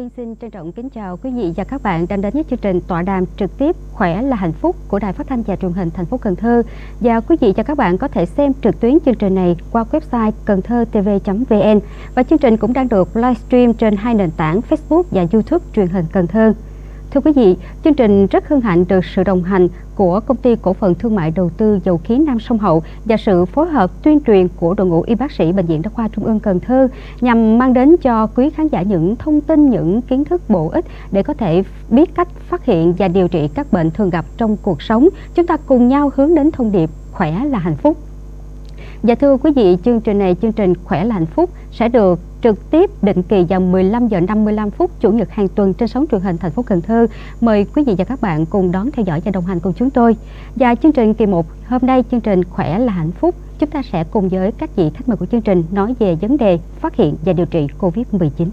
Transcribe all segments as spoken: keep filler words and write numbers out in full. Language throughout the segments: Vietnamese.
Quyên xin trân trọng kính chào quý vị và các bạn đang đến với chương trình tọa đàm trực tiếp Khỏe là hạnh phúc của Đài Phát thanh và Truyền hình thành phố Cần Thơ. Và quý vị và các bạn có thể xem trực tuyến chương trình này qua website cần thơ t v chấm v n, và chương trình cũng đang được livestream trên hai nền tảng Facebook và YouTube truyền hình Cần Thơ. Thưa quý vị, chương trình rất hân hạnh được sự đồng hành của Công ty Cổ phần Thương mại Đầu tư Dầu khí Nam Sông Hậu và sự phối hợp tuyên truyền của đội ngũ y bác sĩ Bệnh viện Đa khoa Trung ương Cần Thơ nhằm mang đến cho quý khán giả những thông tin, những kiến thức bổ ích để có thể biết cách phát hiện và điều trị các bệnh thường gặp trong cuộc sống. Chúng ta cùng nhau hướng đến thông điệp khỏe là hạnh phúc. Và thưa quý vị, chương trình này, chương trình Khỏe là hạnh phúc sẽ được trực tiếp định kỳ vào mười lăm giờ năm mươi lăm phút Chủ nhật hàng tuần trên sóng truyền hình thành phố Cần Thơ. Mời quý vị và các bạn cùng đón theo dõi và đồng hành cùng chúng tôi. Và chương trình kỳ một hôm nay, chương trình Khỏe là hạnh phúc, chúng ta sẽ cùng với các vị khách mời của chương trình nói về vấn đề phát hiện và điều trị Covid mười chín.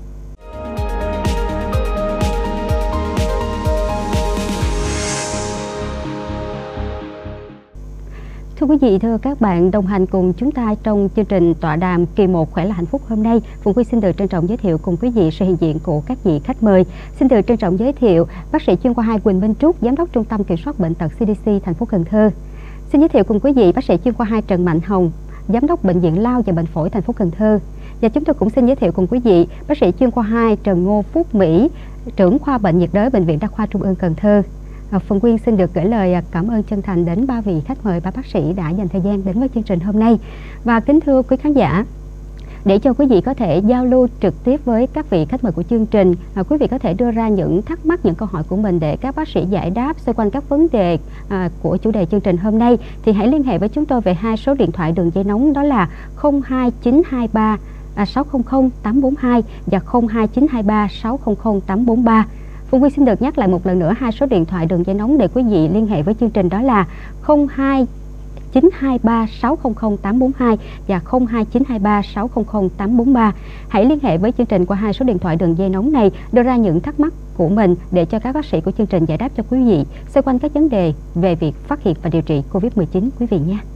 Thưa quý vị, thưa các bạn, đồng hành cùng chúng ta trong chương trình tọa đàm kỳ một Khỏe là hạnh phúc hôm nay, Phụng Quy xin được trân trọng giới thiệu cùng quý vị sự hiện diện của các vị khách mời. Xin được trân trọng giới thiệu bác sĩ chuyên khoa hai Quỳnh Minh Trúc, giám đốc Trung tâm Kiểm soát Bệnh tật C D C thành phố Cần Thơ. Xin giới thiệu cùng quý vị bác sĩ chuyên khoa hai Trần Mạnh Hồng, giám đốc Bệnh viện Lao và Bệnh phổi thành phố Cần Thơ. Và chúng tôi cũng xin giới thiệu cùng quý vị bác sĩ chuyên khoa hai Trần Ngô Phúc Mỹ, trưởng khoa bệnh nhiệt đới Bệnh viện Đa khoa Trung ương Cần Thơ. Phụng Quyên xin được gửi lời cảm ơn chân thành đến ba vị khách mời, ba bác sĩ đã dành thời gian đến với chương trình hôm nay. Và kính thưa quý khán giả, để cho quý vị có thể giao lưu trực tiếp với các vị khách mời của chương trình, à, quý vị có thể đưa ra những thắc mắc, những câu hỏi của mình để các bác sĩ giải đáp xoay quanh các vấn đề à, của chủ đề chương trình hôm nay, thì hãy liên hệ với chúng tôi về hai số điện thoại đường dây nóng, đó là không hai chín hai ba sáu không không tám bốn hai và không hai chín hai ba sáu không không tám bốn ba. Phụng Quy xin được nhắc lại một lần nữa hai số điện thoại đường dây nóng để quý vị liên hệ với chương trình, đó là không hai chín hai ba sáu không không tám bốn hai và không hai chín hai ba sáu không không tám bốn ba. Hãy liên hệ với chương trình qua hai số điện thoại đường dây nóng này, đưa ra những thắc mắc của mình để cho các bác sĩ của chương trình giải đáp cho quý vị xoay quanh các vấn đề về việc phát hiện và điều trị Covid mười chín quý vị nha.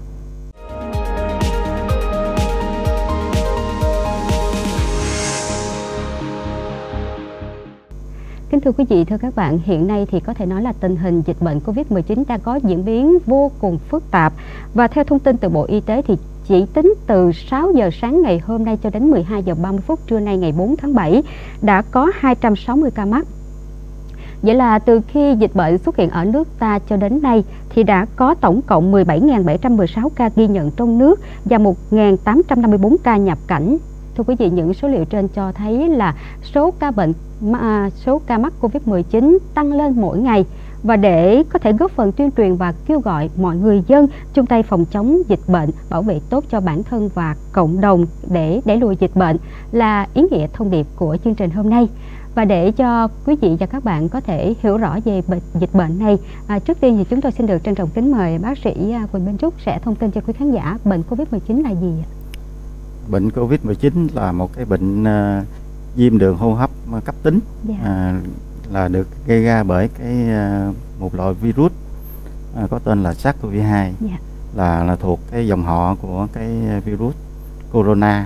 Kính thưa quý vị, thưa các bạn, hiện nay thì có thể nói là tình hình dịch bệnh Covid mười chín đang có diễn biến vô cùng phức tạp. Và theo thông tin từ Bộ Y tế thì chỉ tính từ sáu giờ sáng ngày hôm nay cho đến mười hai giờ ba mươi phút trưa nay ngày bốn tháng bảy đã có hai trăm sáu mươi ca mắc. Vậy là từ khi dịch bệnh xuất hiện ở nước ta cho đến nay thì đã có tổng cộng mười bảy nghìn bảy trăm mười sáu ca ghi nhận trong nước và một nghìn tám trăm năm mươi tư ca nhập cảnh. Thưa quý vị, những số liệu trên cho thấy là số ca bệnh, số ca mắc Covid mười chín tăng lên mỗi ngày. Và để có thể góp phần tuyên truyền và kêu gọi mọi người dân chung tay phòng chống dịch bệnh, bảo vệ tốt cho bản thân và cộng đồng để đẩy lùi dịch bệnh là ý nghĩa thông điệp của chương trình hôm nay. Và để cho quý vị và các bạn có thể hiểu rõ về bệnh, dịch bệnh này, à, trước tiên thì chúng tôi xin được trân trọng kính mời bác sĩ Quỳnh Minh Trúc sẽ thông tin cho quý khán giả bệnh Covid mười chín là gì ạ? Bệnh Covid mười chín là một cái bệnh uh, viêm đường hô hấp cấp tính, yeah. uh, là được gây ra bởi cái uh, một loại virus uh, có tên là SARS CoV hai, yeah. là là thuộc cái dòng họ của cái virus corona.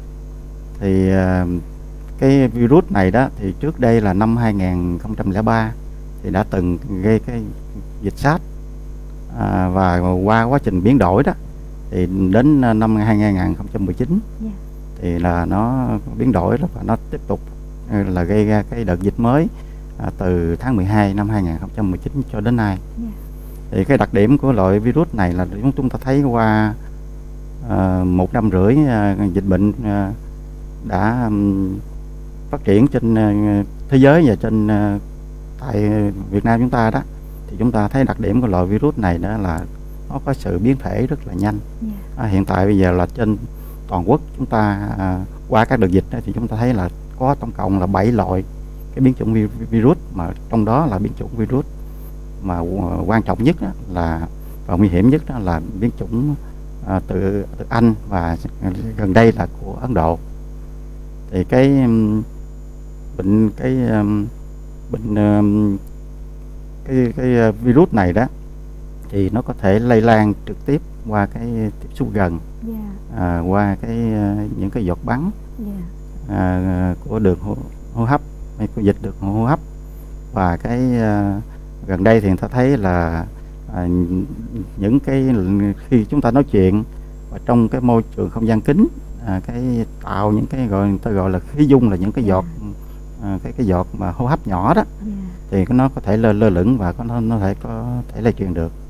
Thì uh, cái virus này đó thì trước đây là năm hai nghìn không trăm lẻ ba thì đã từng gây cái dịch SARS, uh, và qua quá trình biến đổi đó thì đến năm hai nghìn không trăm mười chín, yeah. thì là nó biến đổi và nó tiếp tục là gây ra cái đợt dịch mới à, từ tháng mười hai năm hai nghìn không trăm mười chín cho đến nay. Yeah. Thì cái đặc điểm của loại virus này là chúng ta thấy qua à, một năm rưỡi à, dịch bệnh à, đã um, phát triển trên uh, thế giới và trên uh, tại Việt Nam chúng ta đó, thì chúng ta thấy đặc điểm của loại virus này đó là nó có sự biến thể rất là nhanh. Yeah. À, hiện tại bây giờ là trên toàn quốc chúng ta à, qua các đợt dịch đó, thì chúng ta thấy là có tổng cộng là bảy loại cái biến chủng vi virus, mà trong đó là biến chủng virus mà uh, quan trọng nhất đó là và nguy hiểm nhất đó là biến chủng uh, từ, từ Anh và gần đây là của Ấn Độ. Thì cái um, bệnh cái um, bệnh um, cái cái uh, virus này đó thì nó có thể lây lan trực tiếp qua cái tiếp xúc gần, yeah. à, qua cái uh, những cái giọt bắn, yeah. à, của đường hô, hô hấp mấy cái dịch được hô hấp. Và cái uh, gần đây thì người ta thấy là uh, những cái khi chúng ta nói chuyện và trong cái môi trường không gian kính, uh, cái tạo những cái gọi người ta gọi là khí dung, là những cái giọt uh, cái cái giọt mà hô hấp nhỏ đó, yeah. thì nó có thể lơ lơ lửng và có nó, nó thể có thể lây truyền được.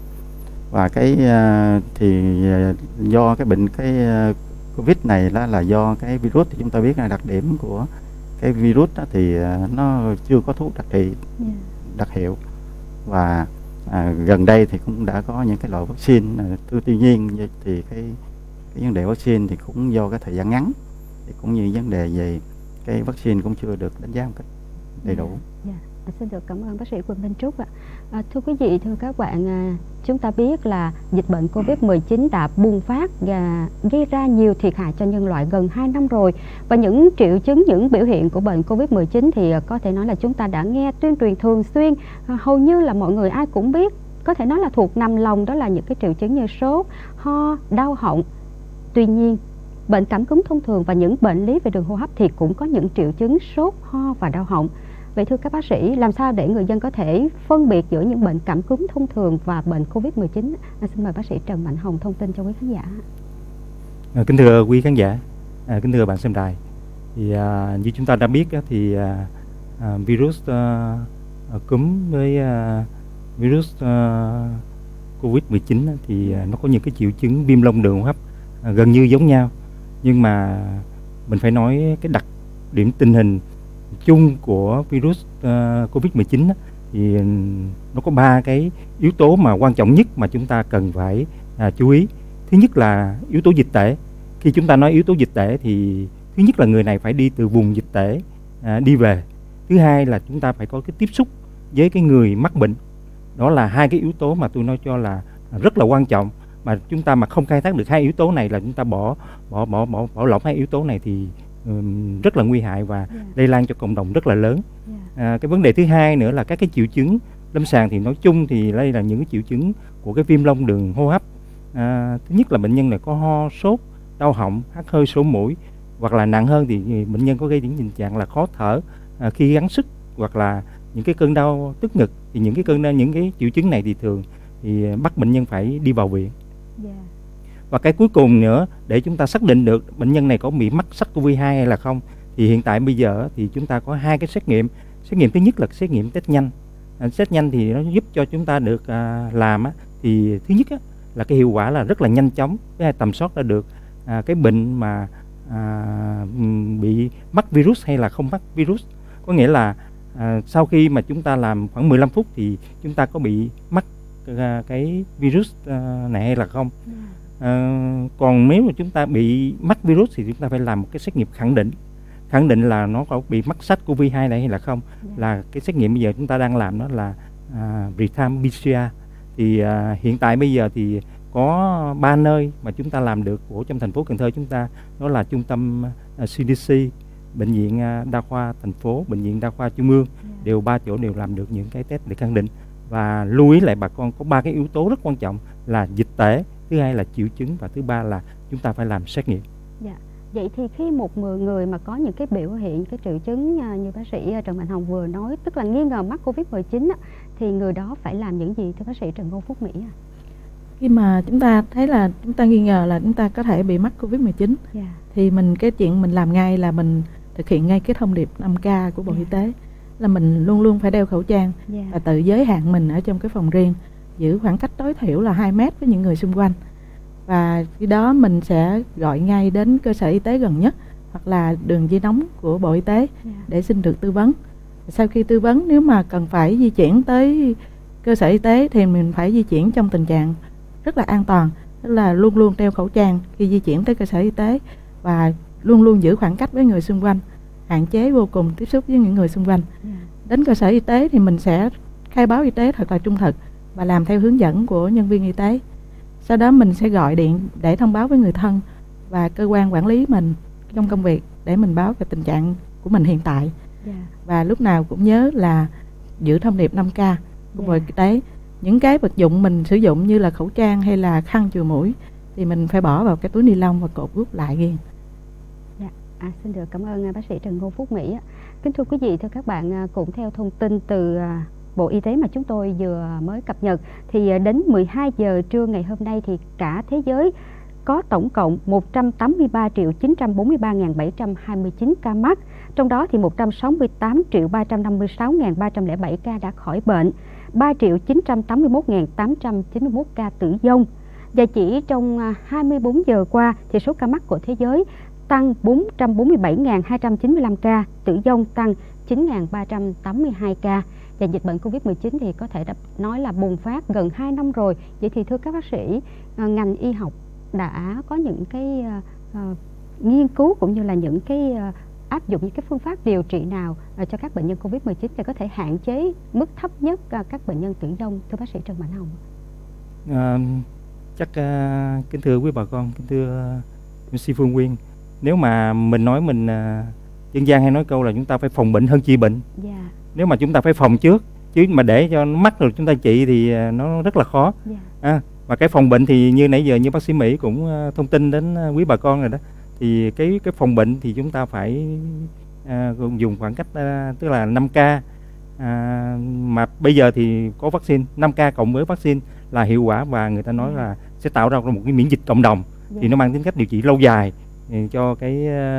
Và cái uh, thì uh, do cái bệnh cái uh, Covid này đó là do cái virus, thì chúng ta biết là đặc điểm của cái virus đó thì uh, nó chưa có thuốc đặc trị, yeah. đặc hiệu. Và à, gần đây thì cũng đã có những cái loại vaccine uh, tuy nhiên thì cái, cái vấn đề vaccine thì cũng do cái thời gian ngắn, thì cũng như vấn đề về cái vaccine cũng chưa được đánh giá một cách đầy đủ. Yeah. Yeah. Xin được cảm ơn bác sĩ Quỳnh Minh Trúc ạ. À, thưa quý vị, thưa các bạn, à, chúng ta biết là dịch bệnh Covid mười chín đã bùng phát và gây ra nhiều thiệt hại cho nhân loại gần hai năm rồi. Và những triệu chứng, những biểu hiện của bệnh Covid mười chín thì có thể nói là chúng ta đã nghe tuyên truyền thường xuyên, à, hầu như là mọi người ai cũng biết, có thể nói là thuộc nằm lòng, đó là những cái triệu chứng như sốt, ho, đau họng. Tuy nhiên, bệnh cảm cúm thông thường và những bệnh lý về đường hô hấp thì cũng có những triệu chứng sốt, ho và đau họng. Vậy thưa các bác sĩ, làm sao để người dân có thể phân biệt giữa những bệnh cảm cúm thông thường và bệnh Covid mười chín? À, xin mời bác sĩ Trần Mạnh Hồng thông tin cho quý khán giả. À, kính thưa quý khán giả, à, kính thưa bạn xem đài, thì à, như chúng ta đã biết thì à, à, virus à, cúm với à, virus à, Covid mười chín thì à, nó có những cái triệu chứng viêm lông đường hô hấp à, gần như giống nhau, nhưng mà mình phải nói cái đặc điểm tình hình chung của virus uh, Covid mười chín đó, thì nó có ba cái yếu tố mà quan trọng nhất mà chúng ta cần phải uh, chú ý. Thứ nhất là yếu tố dịch tễ. Khi chúng ta nói yếu tố dịch tễ thì thứ nhất là người này phải đi từ vùng dịch tễ uh, đi về. Thứ hai là chúng ta phải có cái tiếp xúc với cái người mắc bệnh. Đó là hai cái yếu tố mà tôi nói cho là rất là quan trọng. Mà chúng ta mà không khai thác được hai yếu tố này, là chúng ta bỏ bỏ bỏ bỏ bỏ lỏng hai yếu tố này thì rất là nguy hại và yeah. lây lan cho cộng đồng rất là lớn. Yeah. À, cái vấn đề thứ hai nữa là các cái triệu chứng lâm sàng thì nói chung thì đây là những cái triệu chứng của cái viêm lông đường hô hấp. À, thứ nhất là bệnh nhân này có ho, sốt, đau họng, hắt hơi, sổ mũi, hoặc là nặng hơn thì bệnh nhân có gây đến tình trạng là khó thở à, khi gắng sức, hoặc là những cái cơn đau tức ngực. Thì những cái cơn đau, những cái triệu chứng này thì thường thì bắt bệnh nhân phải đi vào viện. Yeah. Và cái cuối cùng nữa, để chúng ta xác định được bệnh nhân này có bị mắc SARS-xê o vê hai hay là không, thì hiện tại bây giờ thì chúng ta có hai cái xét nghiệm. Xét nghiệm thứ nhất là xét nghiệm test nhanh. À, test nhanh thì nó giúp cho chúng ta được à, làm á, thì thứ nhất á, là cái hiệu quả là rất là nhanh chóng, thứ hai tầm soát ra được à, cái bệnh mà à, bị mắc virus hay là không mắc virus. Có nghĩa là à, sau khi mà chúng ta làm khoảng mười lăm phút thì chúng ta có bị mắc à, cái virus à, này hay là không. Yeah. À, còn nếu mà chúng ta bị mắc virus thì chúng ta phải làm một cái xét nghiệm khẳng định khẳng định là nó có bị mắc SARS-xê o vê hai này hay là không. Yeah. Là cái xét nghiệm bây giờ chúng ta đang làm đó là à, real-time pê xê rờ. Thì à, hiện tại bây giờ thì có ba nơi mà chúng ta làm được của trong thành phố Cần Thơ chúng ta, đó là trung tâm à, xê đê xê, bệnh viện à, đa khoa thành phố, bệnh viện đa khoa trung ương. Yeah. Đều ba chỗ đều làm được những cái test để khẳng định. Và lưu ý lại bà con có ba cái yếu tố rất quan trọng là dịch tễ, thứ hai là triệu chứng, và thứ ba là chúng ta phải làm xét nghiệm. Dạ. Vậy thì khi một người mà có những cái biểu hiện, cái triệu chứng như bác sĩ Trần Mạnh Hồng vừa nói, tức là nghi ngờ mắc Covid mười chín á, thì người đó phải làm những gì thưa bác sĩ Trần Ngô Phúc Mỹ à? Khi mà chúng ta thấy là chúng ta nghi ngờ là chúng ta có thể bị mắc Covid mười chín, yeah. thì mình cái chuyện mình làm ngay là mình thực hiện ngay cái thông điệp năm K của Bộ yeah. Y tế, là mình luôn luôn phải đeo khẩu trang, yeah. và tự giới hạn mình ở trong cái phòng riêng, giữ khoảng cách tối thiểu là hai mét với những người xung quanh. Và khi đó mình sẽ gọi ngay đến cơ sở y tế gần nhất hoặc là đường dây nóng của Bộ Y tế, yeah. để xin được tư vấn. Sau khi tư vấn, nếu mà cần phải di chuyển tới cơ sở y tế thì mình phải di chuyển trong tình trạng rất là an toàn, tức là luôn luôn đeo khẩu trang khi di chuyển tới cơ sở y tế, và luôn luôn giữ khoảng cách với người xung quanh, hạn chế vô cùng tiếp xúc với những người xung quanh. Yeah. Đến cơ sở y tế thì mình sẽ khai báo y tế thật là trung thực và làm theo hướng dẫn của nhân viên y tế. Sau đó mình sẽ gọi điện để thông báo với người thân và cơ quan quản lý mình trong công việc để mình báo về tình trạng của mình hiện tại. Yeah. Và lúc nào cũng nhớ là giữ thông điệp năm K của Bộ Y tế. Những cái vật dụng mình sử dụng như là khẩu trang hay là khăn chùi mũi thì mình phải bỏ vào cái túi ni lông và cột rút lại riêng. À, xin được cảm ơn bác sĩ Trần Ngô Phúc Mỹ. Kính thưa quý vị, thưa các bạn, cũng theo thông tin từ Bộ Y tế mà chúng tôi vừa mới cập nhật, thì đến mười hai giờ trưa ngày hôm nay thì cả thế giới có tổng cộng một trăm tám mươi ba triệu chín trăm bốn mươi ba nghìn bảy trăm hai mươi chín ca mắc, trong đó thì một trăm sáu mươi tám triệu ba trăm năm mươi sáu nghìn ba trăm lẻ bảy ca đã khỏi bệnh, ba triệu chín trăm tám mươi mốt nghìn tám trăm chín mươi mốt ca tử vong. Và chỉ trong hai mươi bốn giờ qua thì số ca mắc của thế giới tăng bốn trăm bốn mươi bảy nghìn hai trăm chín mươi lăm ca, tử vong tăng chín nghìn ba trăm tám mươi hai ca. Và dịch bệnh Covid mười chín thì có thể nói là bùng phát gần hai năm rồi. Vậy thì thưa các bác sĩ, ngành y học đã có những cái uh, nghiên cứu cũng như là những cái uh, áp dụng những cái phương pháp điều trị nào uh, cho các bệnh nhân Covid mười chín để có thể hạn chế mức thấp nhất uh, các bệnh nhân tử vong, thưa bác sĩ Trần Mạnh Hồng? Uh, chắc uh, kính thưa quý bà con, kính thưa uh, em xê Phương Quyên, nếu mà mình nói mình uh, dân gian hay nói câu là chúng ta phải phòng bệnh hơn trị bệnh. Yeah. Nếu mà chúng ta phải phòng trước, chứ mà để cho nó mắc rồi chúng ta trị thì uh, nó rất là khó. Yeah. À, và cái phòng bệnh thì như nãy giờ như bác sĩ Mỹ cũng uh, thông tin đến uh, quý bà con rồi đó, thì cái cái phòng bệnh thì chúng ta phải uh, dùng khoảng cách uh, tức là năm K, uh, mà bây giờ thì có vaccine năm K cộng với vaccine là hiệu quả, và người ta nói yeah. là sẽ tạo ra một cái miễn dịch cộng đồng. Yeah. Thì nó mang tính cách điều trị lâu dài cho cái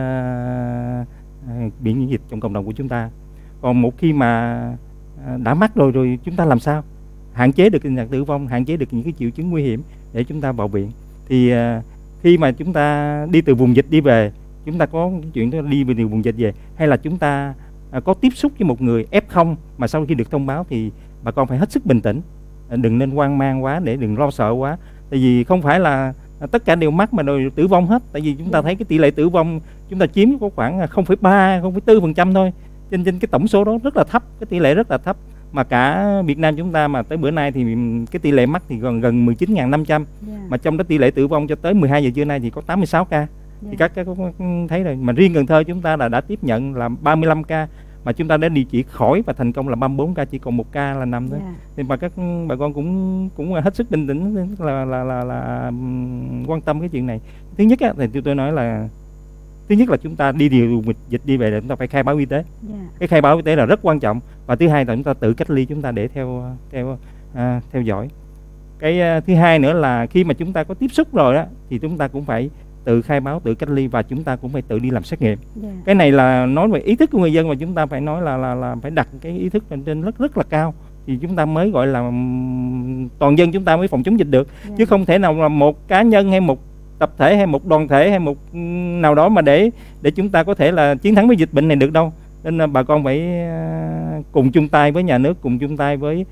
uh, miễn dịch trong cộng đồng của chúng ta. Còn một khi mà uh, đã mắc rồi rồi chúng ta làm sao hạn chế được tình trạng tử vong, hạn chế được những cái triệu chứng nguy hiểm để chúng ta vào viện. Thì uh, khi mà chúng ta đi từ vùng dịch đi về, chúng ta có chuyện đó đi từ vùng dịch về, hay là chúng ta uh, có tiếp xúc với một người ép không mà sau khi được thông báo, thì bà con phải hết sức bình tĩnh, uh, đừng nên hoang mang quá, để đừng lo sợ quá. Tại vì không phải là uh, tất cả đều mắc mà đều tử vong hết. Tại vì chúng ta thấy cái tỷ lệ tử vong chúng ta chiếm có khoảng không phẩy ba, không phẩy bốn phần trăm thôi. Trên trên cái tổng số đó rất là thấp, cái tỷ lệ rất là thấp. Mà cả Việt Nam chúng ta mà tới bữa nay thì cái tỷ lệ mắc thì gần gần mười chín nghìn năm trăm. Yeah. Mà trong đó tỷ lệ tử vong cho tới mười hai giờ trưa nay thì có tám mươi sáu ca. Yeah. Thì các các thấy rồi, mà riêng Cần Thơ chúng ta là đã tiếp nhận là ba mươi lăm ca, mà chúng ta đã điều trị khỏi và thành công là ba mươi bốn ca, chỉ còn một ca là nằm thôi. Yeah. Thì mà các bà con cũng cũng hết sức bình tĩnh, là là là, là quan tâm cái chuyện này. Thứ nhất á, thì tôi nói là thứ nhất là chúng ta đi điều dịch đi về là chúng ta phải khai báo y tế. Yeah. Cái khai báo y tế là rất quan trọng. Và thứ hai là chúng ta tự cách ly chúng ta để theo theo à, theo dõi. Cái à, thứ hai nữa là khi mà chúng ta có tiếp xúc rồi đó, thì chúng ta cũng phải tự khai báo, tự cách ly, và chúng ta cũng phải tự đi làm xét nghiệm. Yeah. Cái này là nói về ý thức của người dân, và chúng ta phải nói là là, là phải đặt cái ý thức lên trên rất rất là cao, thì chúng ta mới gọi là toàn dân chúng ta mới phòng chống dịch được. Yeah. Chứ không thể nào là một cá nhân hay một tập thể hay một đoàn thể hay một nào đó mà để để chúng ta có thể là chiến thắng với dịch bệnh này được đâu. Nên là bà con phải cùng chung tay với nhà nước, cùng chung tay với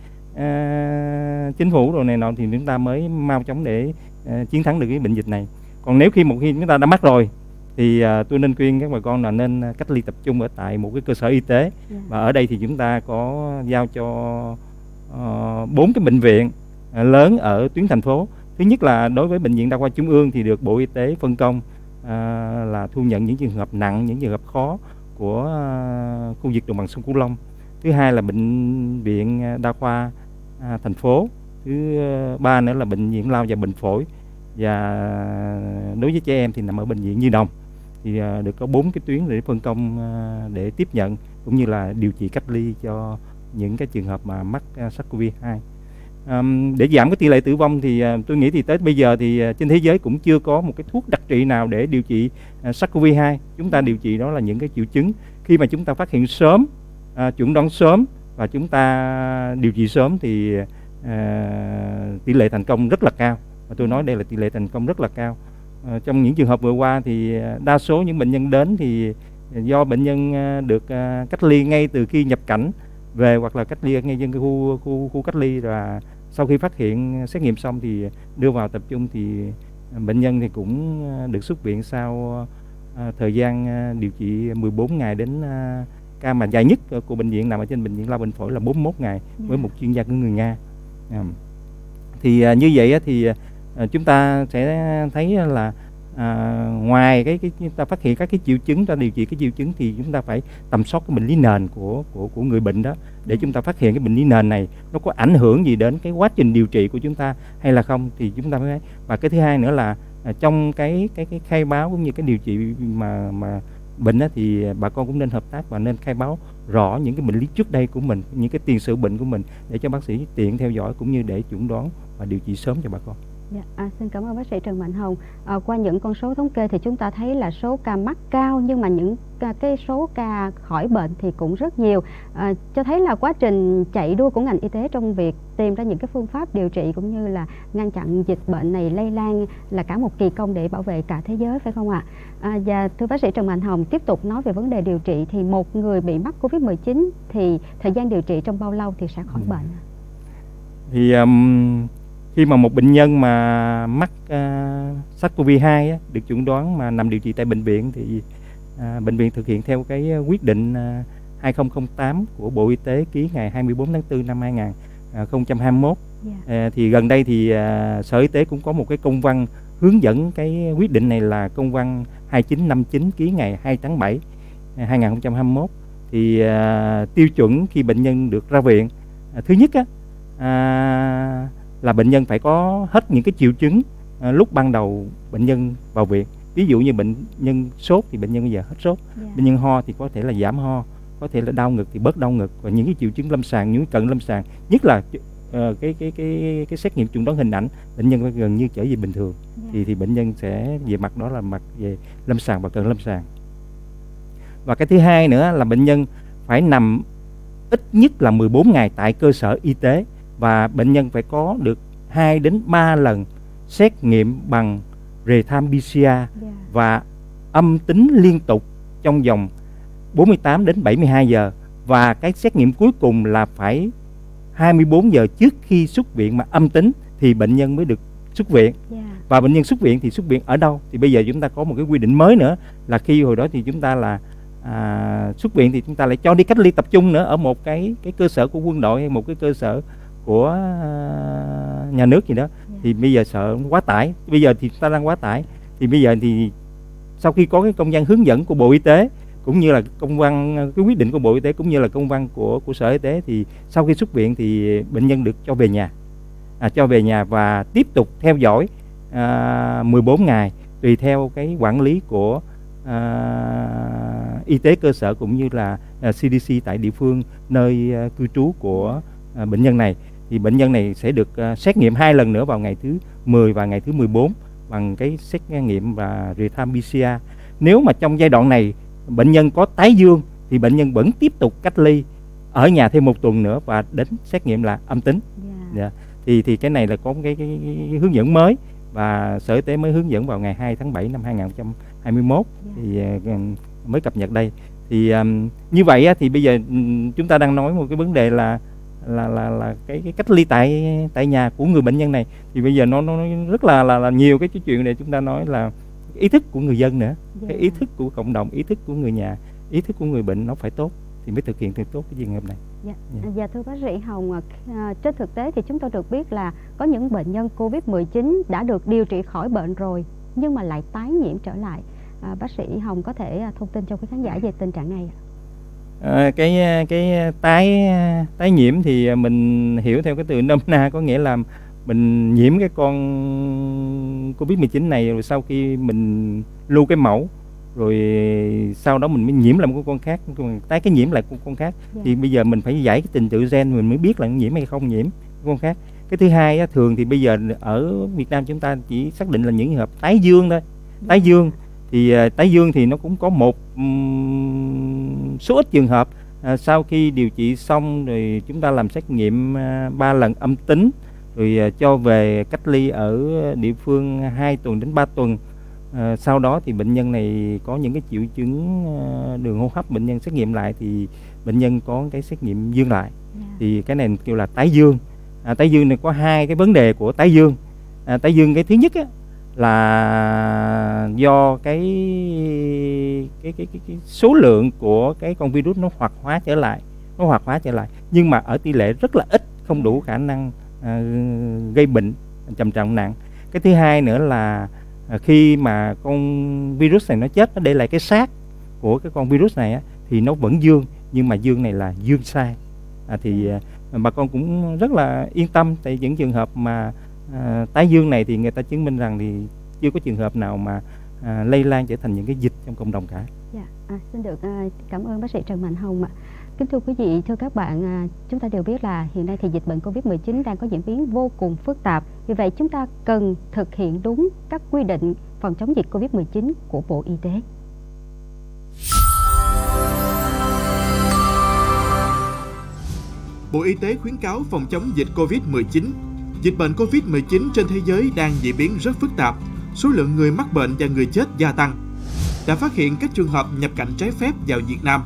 uh, chính phủ rồi này nọ, thì chúng ta mới mau chóng để uh, chiến thắng được cái bệnh dịch này. Còn nếu khi một khi chúng ta đã mắc rồi thì uh, tôi nên khuyên các bà con là nên cách ly tập trung ở tại một cái cơ sở y tế. Yeah. Và ở đây thì chúng ta có giao cho bốn uh, cái bệnh viện uh, lớn ở tuyến thành phố. Thứ nhất là đối với bệnh viện Đa khoa Trung ương thì được Bộ Y tế phân công uh, là thu nhận những trường hợp nặng, những trường hợp khó của uh, khu vực đồng bằng sông Cửu Long. Thứ hai là bệnh viện Đa khoa uh, thành phố. Thứ uh, ba nữa là bệnh viện lao và bệnh phổi. Và đối với trẻ em thì nằm ở bệnh viện Nhi Đồng. Thì uh, được có bốn cái tuyến để phân công uh, để tiếp nhận cũng như là điều trị cách ly cho những cái trường hợp mà mắc uh, SARS-xê o vê hai. Um, để giảm cái tỷ lệ tử vong thì uh, tôi nghĩ thì tới bây giờ thì uh, trên thế giới cũng chưa có một cái thuốc đặc trị nào để điều trị uh, SARS-xê o vê hai. Chúng ta điều trị đó là những cái triệu chứng. Khi mà chúng ta phát hiện sớm, uh, chẩn đoán sớm và chúng ta điều trị sớm thì uh, tỷ lệ thành công rất là cao. Và tôi nói đây là tỷ lệ thành công rất là cao. Uh, trong những trường hợp vừa qua thì uh, đa số những bệnh nhân đến thì do bệnh nhân uh, được uh, cách ly ngay từ khi nhập cảnh về, hoặc là cách ly ngay trên cái khu, khu khu cách ly, và sau khi phát hiện xét nghiệm xong thì đưa vào tập trung, thì bệnh nhân thì cũng được xuất viện sau uh, thời gian uh, điều trị mười bốn ngày đến uh, ca mà dài nhất của bệnh viện nằm ở trên bệnh viện lao bệnh phổi là bốn mươi mốt ngày. Yeah. Với một chuyên gia của người Nga. Um, thì uh, như vậy uh, thì uh, chúng ta sẽ thấy là À, ngoài cái, cái chúng ta phát hiện các cái triệu chứng, ta điều trị cái triệu chứng, thì chúng ta phải tầm soát cái bệnh lý nền của của của người bệnh đó, để chúng ta phát hiện cái bệnh lý nền này nó có ảnh hưởng gì đến cái quá trình điều trị của chúng ta hay là không, thì chúng ta mới. Và cái thứ hai nữa là à, trong cái cái cái khai báo cũng như cái điều trị mà mà bệnh á, thì bà con cũng nên hợp tác và nên khai báo rõ những cái bệnh lý trước đây của mình, những cái tiền sử bệnh của mình để cho bác sĩ tiện theo dõi cũng như để chẩn đoán và điều trị sớm cho bà con. Dạ, à, xin cảm ơn bác sĩ Trần Mạnh Hồng. À, qua những con số thống kê thì chúng ta thấy là số ca mắc cao, nhưng mà những cái số ca khỏi bệnh thì cũng rất nhiều, à, cho thấy là quá trình chạy đua của ngành y tế trong việc tìm ra những cái phương pháp điều trị cũng như là ngăn chặn dịch bệnh này lây lan là cả một kỳ công để bảo vệ cả thế giới, phải không ạ? À, và thưa bác sĩ Trần Mạnh Hồng, tiếp tục nói về vấn đề điều trị thì một người bị mắc Covid mười chín thì thời gian điều trị trong bao lâu thì sẽ khỏi ừ. bệnh? Thì um... khi mà một bệnh nhân mà mắc uh, SARS-xê o vê hai á, được chẩn đoán mà nằm điều trị tại bệnh viện thì uh, bệnh viện thực hiện theo cái quyết định uh, hai không không tám của Bộ Y tế ký ngày hai mươi bốn tháng tư năm hai nghìn không trăm hai mươi mốt. Yeah. Uh, thì gần đây thì uh, Sở Y tế cũng có một cái công văn hướng dẫn cái quyết định này là công văn hai chín năm chín ký ngày hai tháng bảy hai nghìn không trăm hai mươi mốt. Thì uh, tiêu chuẩn khi bệnh nhân được ra viện, uh, thứ nhất á, uh, là bệnh nhân phải có hết những cái triệu chứng à, lúc ban đầu bệnh nhân vào viện. Ví dụ như bệnh nhân sốt thì bệnh nhân bây giờ hết sốt, yeah. bệnh nhân ho thì có thể là giảm ho, có thể là đau ngực thì bớt đau ngực, và những cái triệu chứng lâm sàng, những cận lâm sàng, nhất là uh, cái cái cái cái xét nghiệm chẩn đoán hình ảnh, bệnh nhân phải gần như trở về bình thường, yeah. thì thì bệnh nhân sẽ về mặt đó là mặt về lâm sàng và cận lâm sàng. Và cái thứ hai nữa là bệnh nhân phải nằm ít nhất là mười bốn ngày tại cơ sở y tế, và bệnh nhân phải có được hai đến ba lần xét nghiệm bằng real-time pê xê rờ yeah. và âm tính liên tục trong vòng bốn mươi tám đến bảy mươi hai giờ, và cái xét nghiệm cuối cùng là phải hai mươi bốn giờ trước khi xuất viện mà âm tính thì bệnh nhân mới được xuất viện. Yeah. Và bệnh nhân xuất viện thì xuất viện ở đâu? Thì bây giờ chúng ta có một cái quy định mới nữa là khi hồi đó thì chúng ta là à, xuất viện thì chúng ta lại cho đi cách ly tập trung nữa ở một cái cái cơ sở của quân đội hay một cái cơ sở của uh, nhà nước gì đó. Yeah. Thì bây giờ sợ quá tải, bây giờ thì ta đang quá tải, thì bây giờ thì sau khi có cái công văn hướng dẫn của Bộ Y tế cũng như là công văn cái quyết định của Bộ Y tế cũng như là công văn của của Sở Y tế, thì sau khi xuất viện thì bệnh nhân được cho về nhà, à, cho về nhà và tiếp tục theo dõi uh, mười bốn ngày tùy theo cái quản lý của uh, y tế cơ sở cũng như là uh, xê đê xê tại địa phương nơi uh, cư trú của uh, bệnh nhân này. Thì bệnh nhân này sẽ được uh, xét nghiệm hai lần nữa vào ngày thứ mười và ngày thứ mười bốn bằng cái xét nghiệm và real-time pê xê rờ. Nếu mà trong giai đoạn này bệnh nhân có tái dương thì bệnh nhân vẫn tiếp tục cách ly ở nhà thêm một tuần nữa và đến xét nghiệm là âm tính. Yeah. Yeah. Thì thì cái này là có cái, cái, cái hướng dẫn mới và Sở Y tế mới hướng dẫn vào ngày hai tháng bảy năm hai nghìn không trăm hai mươi mốt. Yeah. Thì uh, mới cập nhật đây. Thì um, như vậy á, thì bây giờ um, chúng ta đang nói một cái vấn đề là là là là cái, cái cách ly tại tại nhà của người bệnh nhân này, thì bây giờ nó nó rất là là, là nhiều cái chuyện để chúng ta nói là ý thức của người dân nữa. Yeah. Cái ý thức của cộng đồng, ý thức của người nhà, ý thức của người bệnh nó phải tốt thì mới thực hiện được tốt cái trường hợp này. Dạ. Yeah. Dạ thưa bác sĩ Hồng, à, trên thực tế thì chúng tôi được biết là có những bệnh nhân Covid mười chín đã được điều trị khỏi bệnh rồi nhưng mà lại tái nhiễm trở lại. À, bác sĩ Hồng có thể thông tin cho quý khán giả về tình trạng này ạ? À, cái cái tái tái nhiễm thì mình hiểu theo cái từ nôm na, có nghĩa là mình nhiễm cái con Covid mười chín này rồi sau khi mình lưu cái mẫu rồi sau đó mình mới nhiễm lại một con khác, tái cái nhiễm lại con con khác. Yeah. Thì bây giờ mình phải giải cái trình tự gen mình mới biết là nhiễm hay không nhiễm con khác. Cái thứ hai á, thường thì bây giờ ở Việt Nam chúng ta chỉ xác định là những trường hợp tái dương thôi. Yeah. Tái dương thì uh, tái dương thì nó cũng có một um, số ít trường hợp uh, sau khi điều trị xong rồi chúng ta làm xét nghiệm ba uh, lần âm tính rồi uh, cho về cách ly ở địa phương hai tuần đến ba tuần. Uh, sau đó thì bệnh nhân này có những cái triệu chứng uh, đường hô hấp, bệnh nhân xét nghiệm lại thì bệnh nhân có cái xét nghiệm dương lại. Yeah. Thì cái này kêu là tái dương. À, tái dương này có hai cái vấn đề của tái dương. À, tái dương cái thứ nhất á, là do cái cái, cái cái cái số lượng của cái con virus nó hoạt hóa trở lại, nó hoạt hóa trở lại, nhưng mà ở tỷ lệ rất là ít, không đủ khả năng uh, gây bệnh trầm trọng nặng. Cái thứ hai nữa là uh, khi mà con virus này nó chết, nó để lại cái xác của cái con virus này á, thì nó vẫn dương, nhưng mà dương này là dương sai. À, thì uh, bà con cũng rất là yên tâm, tại những trường hợp mà À, tái dương này thì người ta chứng minh rằng thì chưa có trường hợp nào mà à, lây lan trở thành những cái dịch trong cộng đồng cả. Dạ, à, xin được à, cảm ơn bác sĩ Trần Mạnh Hồng ạ. Kính thưa quý vị, thưa các bạn, à, chúng ta đều biết là hiện nay thì dịch bệnh Covid mười chín đang có diễn biến vô cùng phức tạp. Vì vậy chúng ta cần thực hiện đúng các quy định phòng chống dịch Covid mười chín của Bộ Y tế. Bộ Y tế khuyến cáo phòng chống dịch Covid mười chín. Dịch bệnh Covid mười chín trên thế giới đang diễn biến rất phức tạp, số lượng người mắc bệnh và người chết gia tăng. Đã phát hiện các trường hợp nhập cảnh trái phép vào Việt Nam.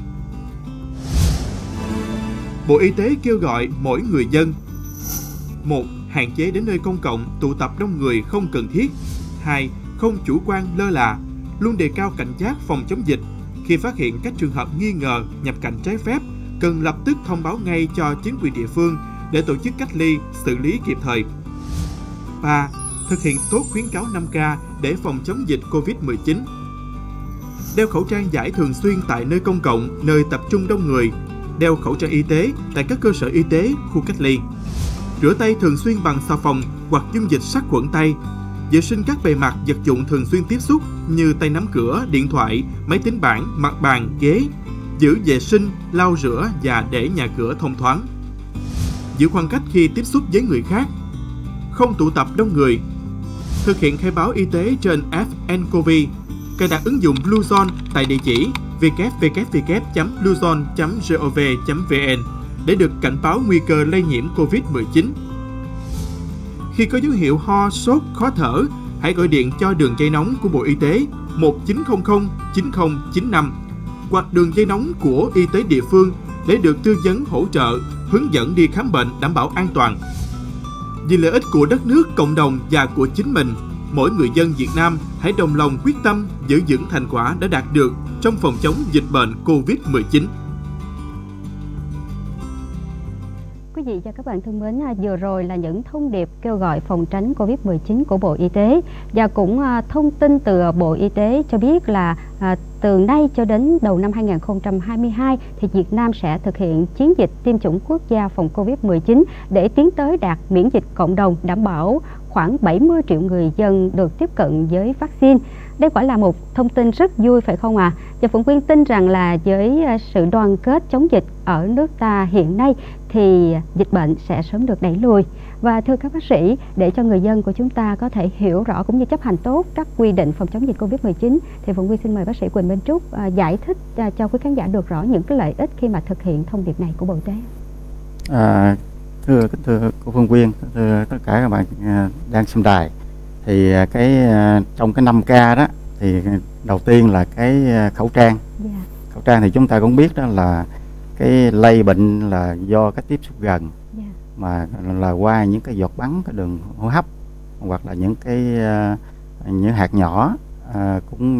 Bộ Y tế kêu gọi mỗi người dân: một. Hạn chế đến nơi công cộng, tụ tập đông người không cần thiết. hai. Không chủ quan lơ là, luôn đề cao cảnh giác phòng chống dịch. Khi phát hiện các trường hợp nghi ngờ nhập cảnh trái phép, cần lập tức thông báo ngay cho chính quyền địa phương để tổ chức cách ly, xử lý kịp thời. ba. Thực hiện tốt khuyến cáo năm K để phòng chống dịch Covid mười chín. Đeo khẩu trang vải thường xuyên tại nơi công cộng, nơi tập trung đông người. Đeo khẩu trang y tế tại các cơ sở y tế, khu cách ly. Rửa tay thường xuyên bằng xà phòng hoặc dung dịch sát khuẩn tay. Vệ sinh các bề mặt vật dụng thường xuyên tiếp xúc như tay nắm cửa, điện thoại, máy tính bảng, mặt bàn, ghế. Giữ vệ sinh, lau rửa và để nhà cửa thông thoáng. Giữ khoảng cách khi tiếp xúc với người khác. Không tụ tập đông người. Thực hiện khai báo y tế trên app nCoV. Cài đặt ứng dụng Bluezone tại địa chỉ w w w chấm bluezone chấm gov chấm vn để được cảnh báo nguy cơ lây nhiễm Covid mười chín. Khi có dấu hiệu ho, sốt, khó thở, hãy gọi điện cho đường dây nóng của Bộ Y tế một chín không không chín không chín năm hoặc đường dây nóng của y tế địa phương để được tư vấn hỗ trợ, hướng dẫn đi khám bệnh đảm bảo an toàn. Vì lợi ích của đất nước, cộng đồng và của chính mình, mỗi người dân Việt Nam hãy đồng lòng quyết tâm giữ vững thành quả đã đạt được trong phòng chống dịch bệnh Covid mười chín. Quý vị và các bạn thân mến, vừa rồi là những thông điệp kêu gọi phòng tránh Covid mười chín của Bộ Y tế, và cũng thông tin từ Bộ Y tế cho biết là từ nay cho đến đầu năm hai nghìn không trăm hai mươi hai thì Việt Nam sẽ thực hiện chiến dịch tiêm chủng quốc gia phòng Covid mười chín để tiến tới đạt miễn dịch cộng đồng, đảm bảo khoảng bảy mươi triệu người dân được tiếp cận với vaccine. Đây quả là một thông tin rất vui phải không ạ? À? Và Phụng Quyên tin rằng là với sự đoàn kết chống dịch ở nước ta hiện nay thì dịch bệnh sẽ sớm được đẩy lùi. Và thưa các bác sĩ, để cho người dân của chúng ta có thể hiểu rõ cũng như chấp hành tốt các quy định phòng chống dịch Covid mười chín thì Phụng Quyên xin mời bác sĩ Quỳnh Minh Trúc à, giải thích à, cho quý khán giả được rõ những cái lợi ích khi mà thực hiện thông điệp này của Bộ Y tế. À, thưa thưa cô Phương Quyên, thưa tất cả các bạn à, đang xem đài, thì cái à, trong cái năm K đó thì đầu tiên là cái khẩu trang. Yeah. Khẩu trang thì chúng ta cũng biết đó là cái lây bệnh là do cái tiếp xúc gần. Yeah. Mà là qua những cái giọt bắn cái đường hô hấp hoặc là những cái uh, những hạt nhỏ uh, cũng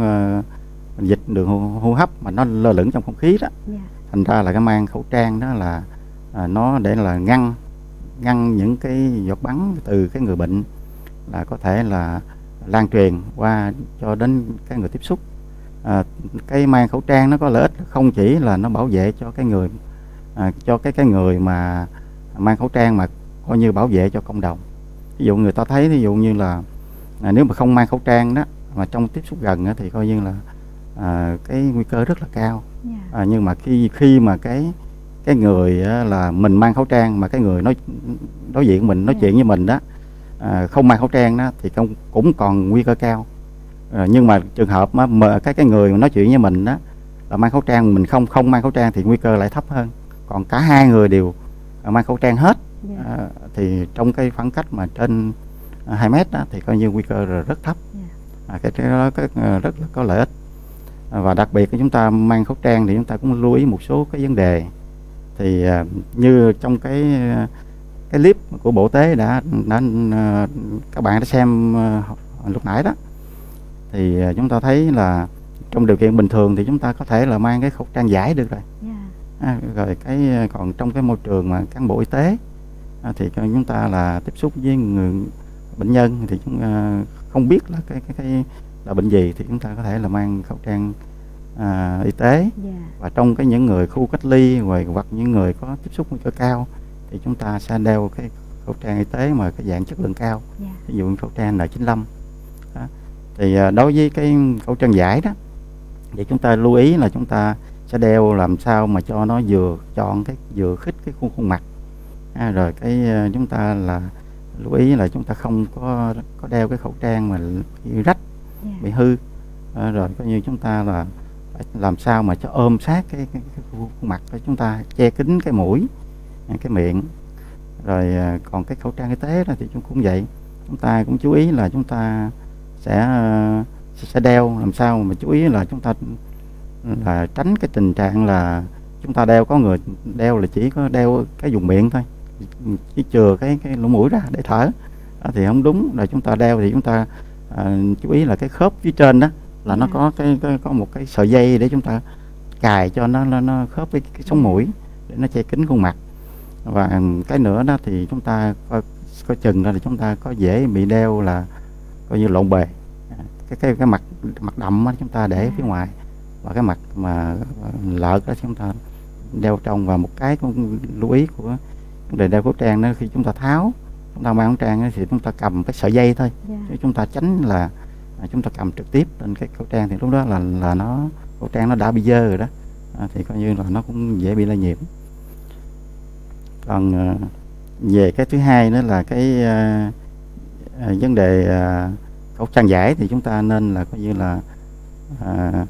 uh, dịch đường hô, hô hấp mà nó lơ lửng trong không khí đó. Yeah. Thành ra là cái mang khẩu trang đó là uh, nó để là ngăn ngăn những cái giọt bắn từ cái người bệnh là có thể là lan truyền qua cho đến cái người tiếp xúc. À, cái mang khẩu trang nó có lợi ích không chỉ là nó bảo vệ cho cái người à, cho cái cái người mà mang khẩu trang mà coi như bảo vệ cho cộng đồng. Ví dụ người ta thấy ví dụ như là à, nếu mà không mang khẩu trang đó mà trong tiếp xúc gần đó, thì coi như là à, cái nguy cơ rất là cao. Yeah. À, nhưng mà khi khi mà cái cái người á, là mình mang khẩu trang mà cái người nói đối diện mình nói yeah. chuyện với mình đó à, không mang khẩu trang đó thì cũng cũng còn nguy cơ cao. À, nhưng mà trường hợp mà, mà cái cái người mà nói chuyện với mình đó là mang khẩu trang, mình không không mang khẩu trang thì nguy cơ lại thấp hơn. Còn cả hai người đều mang khẩu trang hết yeah. à, thì trong cái khoảng cách mà trên hai mét đó thì coi như nguy cơ là rất thấp. Yeah. À, cái, cái đó cái, rất là có lợi ích. À, và đặc biệt chúng ta mang khẩu trang thì chúng ta cũng lưu ý một số cái vấn đề. Thì à, như trong cái cái clip của Bộ Y tế đã, đã các bạn đã xem uh, lúc nãy đó, thì uh, chúng ta thấy là trong điều kiện bình thường thì chúng ta có thể là mang cái khẩu trang vải được rồi. Yeah. À, rồi cái còn trong cái môi trường mà cán bộ y tế à, thì chúng ta là tiếp xúc với người bệnh nhân thì chúng uh, không biết là cái cái cái là bệnh gì thì chúng ta có thể là mang khẩu trang uh, y tế. Yeah. Và trong cái những người khu cách ly hoặc hoặc những người có tiếp xúc nguy cơ cao thì chúng ta sẽ đeo cái khẩu trang y tế mà cái dạng chất lượng cao. Yeah. Ví dụ khẩu trang N chín mươi lăm đó. Thì à, đối với cái khẩu trang vải đó thì chúng ta lưu ý là chúng ta sẽ đeo làm sao mà cho nó vừa chọn cái vừa khít cái khuôn khuôn mặt. À, rồi cái chúng ta là lưu ý là chúng ta không có có đeo cái khẩu trang mà bị rách, yeah. bị hư. À, rồi coi như chúng ta là phải làm sao mà cho ôm sát cái, cái, cái khuôn mặt của chúng ta, che kín cái mũi, cái miệng. Rồi à, còn cái khẩu trang y tế đó thì chúng cũng vậy, chúng ta cũng chú ý là chúng ta sẽ sẽ đeo làm sao mà chú ý là chúng ta là tránh cái tình trạng là chúng ta đeo, có người đeo là chỉ có đeo cái vùng miệng thôi, chỉ chừa cái cái lỗ mũi ra để thở, à, thì không đúng. Rồi chúng ta đeo thì chúng ta à, chú ý là cái khớp phía trên đó là nó có cái, cái có một cái sợi dây để chúng ta cài cho nó nó, nó khớp với cái sống mũi để nó che kín khuôn mặt. Và cái nữa đó thì chúng ta coi, coi chừng ra là chúng ta có dễ bị đeo là coi như lộn bề, cái cái cái mặt mặt đậm đó chúng ta để phía ngoài, và cái mặt mà lợt đó chúng ta đeo trong. Và một cái cũng lưu ý của vấn đề đeo khẩu trang đó, khi chúng ta tháo, chúng ta mang khẩu trang đó, thì chúng ta cầm cái sợi dây thôi, yeah. chứ chúng ta tránh là à, chúng ta cầm trực tiếp lên cái khẩu trang thì lúc đó là là nó khẩu trang nó đã bị dơ rồi đó, à, thì coi như là nó cũng dễ bị lây nhiễm. Còn à, về cái thứ hai nữa là cái à, à, vấn đề à, khẩu trang vải thì chúng ta nên là coi như là à,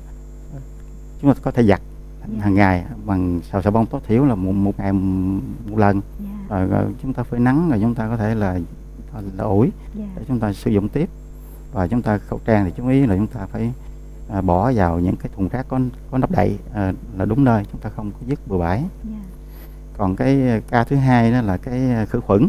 chúng ta có thể giặt, yeah. hàng ngày bằng xà xà bông tối thiểu là một, một ngày một lần, yeah. rồi, rồi chúng ta phơi nắng, rồi chúng ta có thể là, là ủi, yeah. để chúng ta sử dụng tiếp. Và chúng ta khẩu trang thì chú ý là chúng ta phải à, bỏ vào những cái thùng rác có có nắp đậy à, là đúng nơi, chúng ta không có vứt bừa bãi. Yeah. Còn cái ca thứ hai đó là cái khử khuẩn.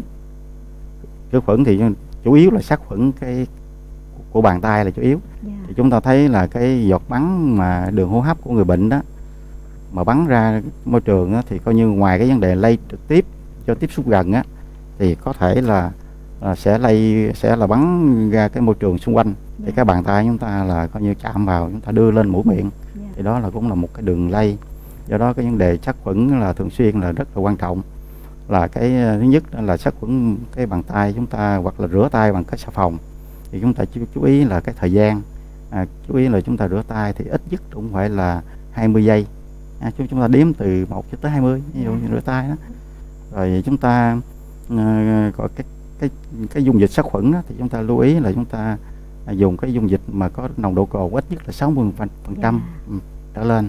Khử khuẩn thì chủ yếu là sát khuẩn cái của bàn tay là chủ yếu. Yeah. Thì chúng ta thấy là cái giọt bắn mà đường hô hấp của người bệnh đó mà bắn ra môi trường đó, thì coi như ngoài cái vấn đề lây trực tiếp cho tiếp xúc gần á, thì có thể là, là sẽ lây sẽ là bắn ra cái môi trường xung quanh. Yeah. Thì cái bàn tay chúng ta là coi như chạm vào, chúng ta đưa lên mũi miệng, yeah. thì đó là cũng là một cái đường lây. Do đó cái vấn đề sát khuẩn là thường xuyên là rất là quan trọng. Là cái thứ nhất là sát khuẩn cái bàn tay chúng ta, hoặc là rửa tay bằng cái xà phòng. Thì chúng ta chú, chú ý là cái thời gian, à, chú ý là chúng ta rửa tay thì ít nhất cũng phải là hai mươi giây, à, chúng, chúng ta đếm từ một cho tới hai mươi, ví dụ như rửa tay đó. Rồi chúng ta uh, có cái cái cái dung dịch sát khuẩn đó, thì chúng ta lưu ý là chúng ta uh, dùng cái dung dịch mà có nồng độ cồn ít nhất là sáu mươi phần trăm yeah. trở lên.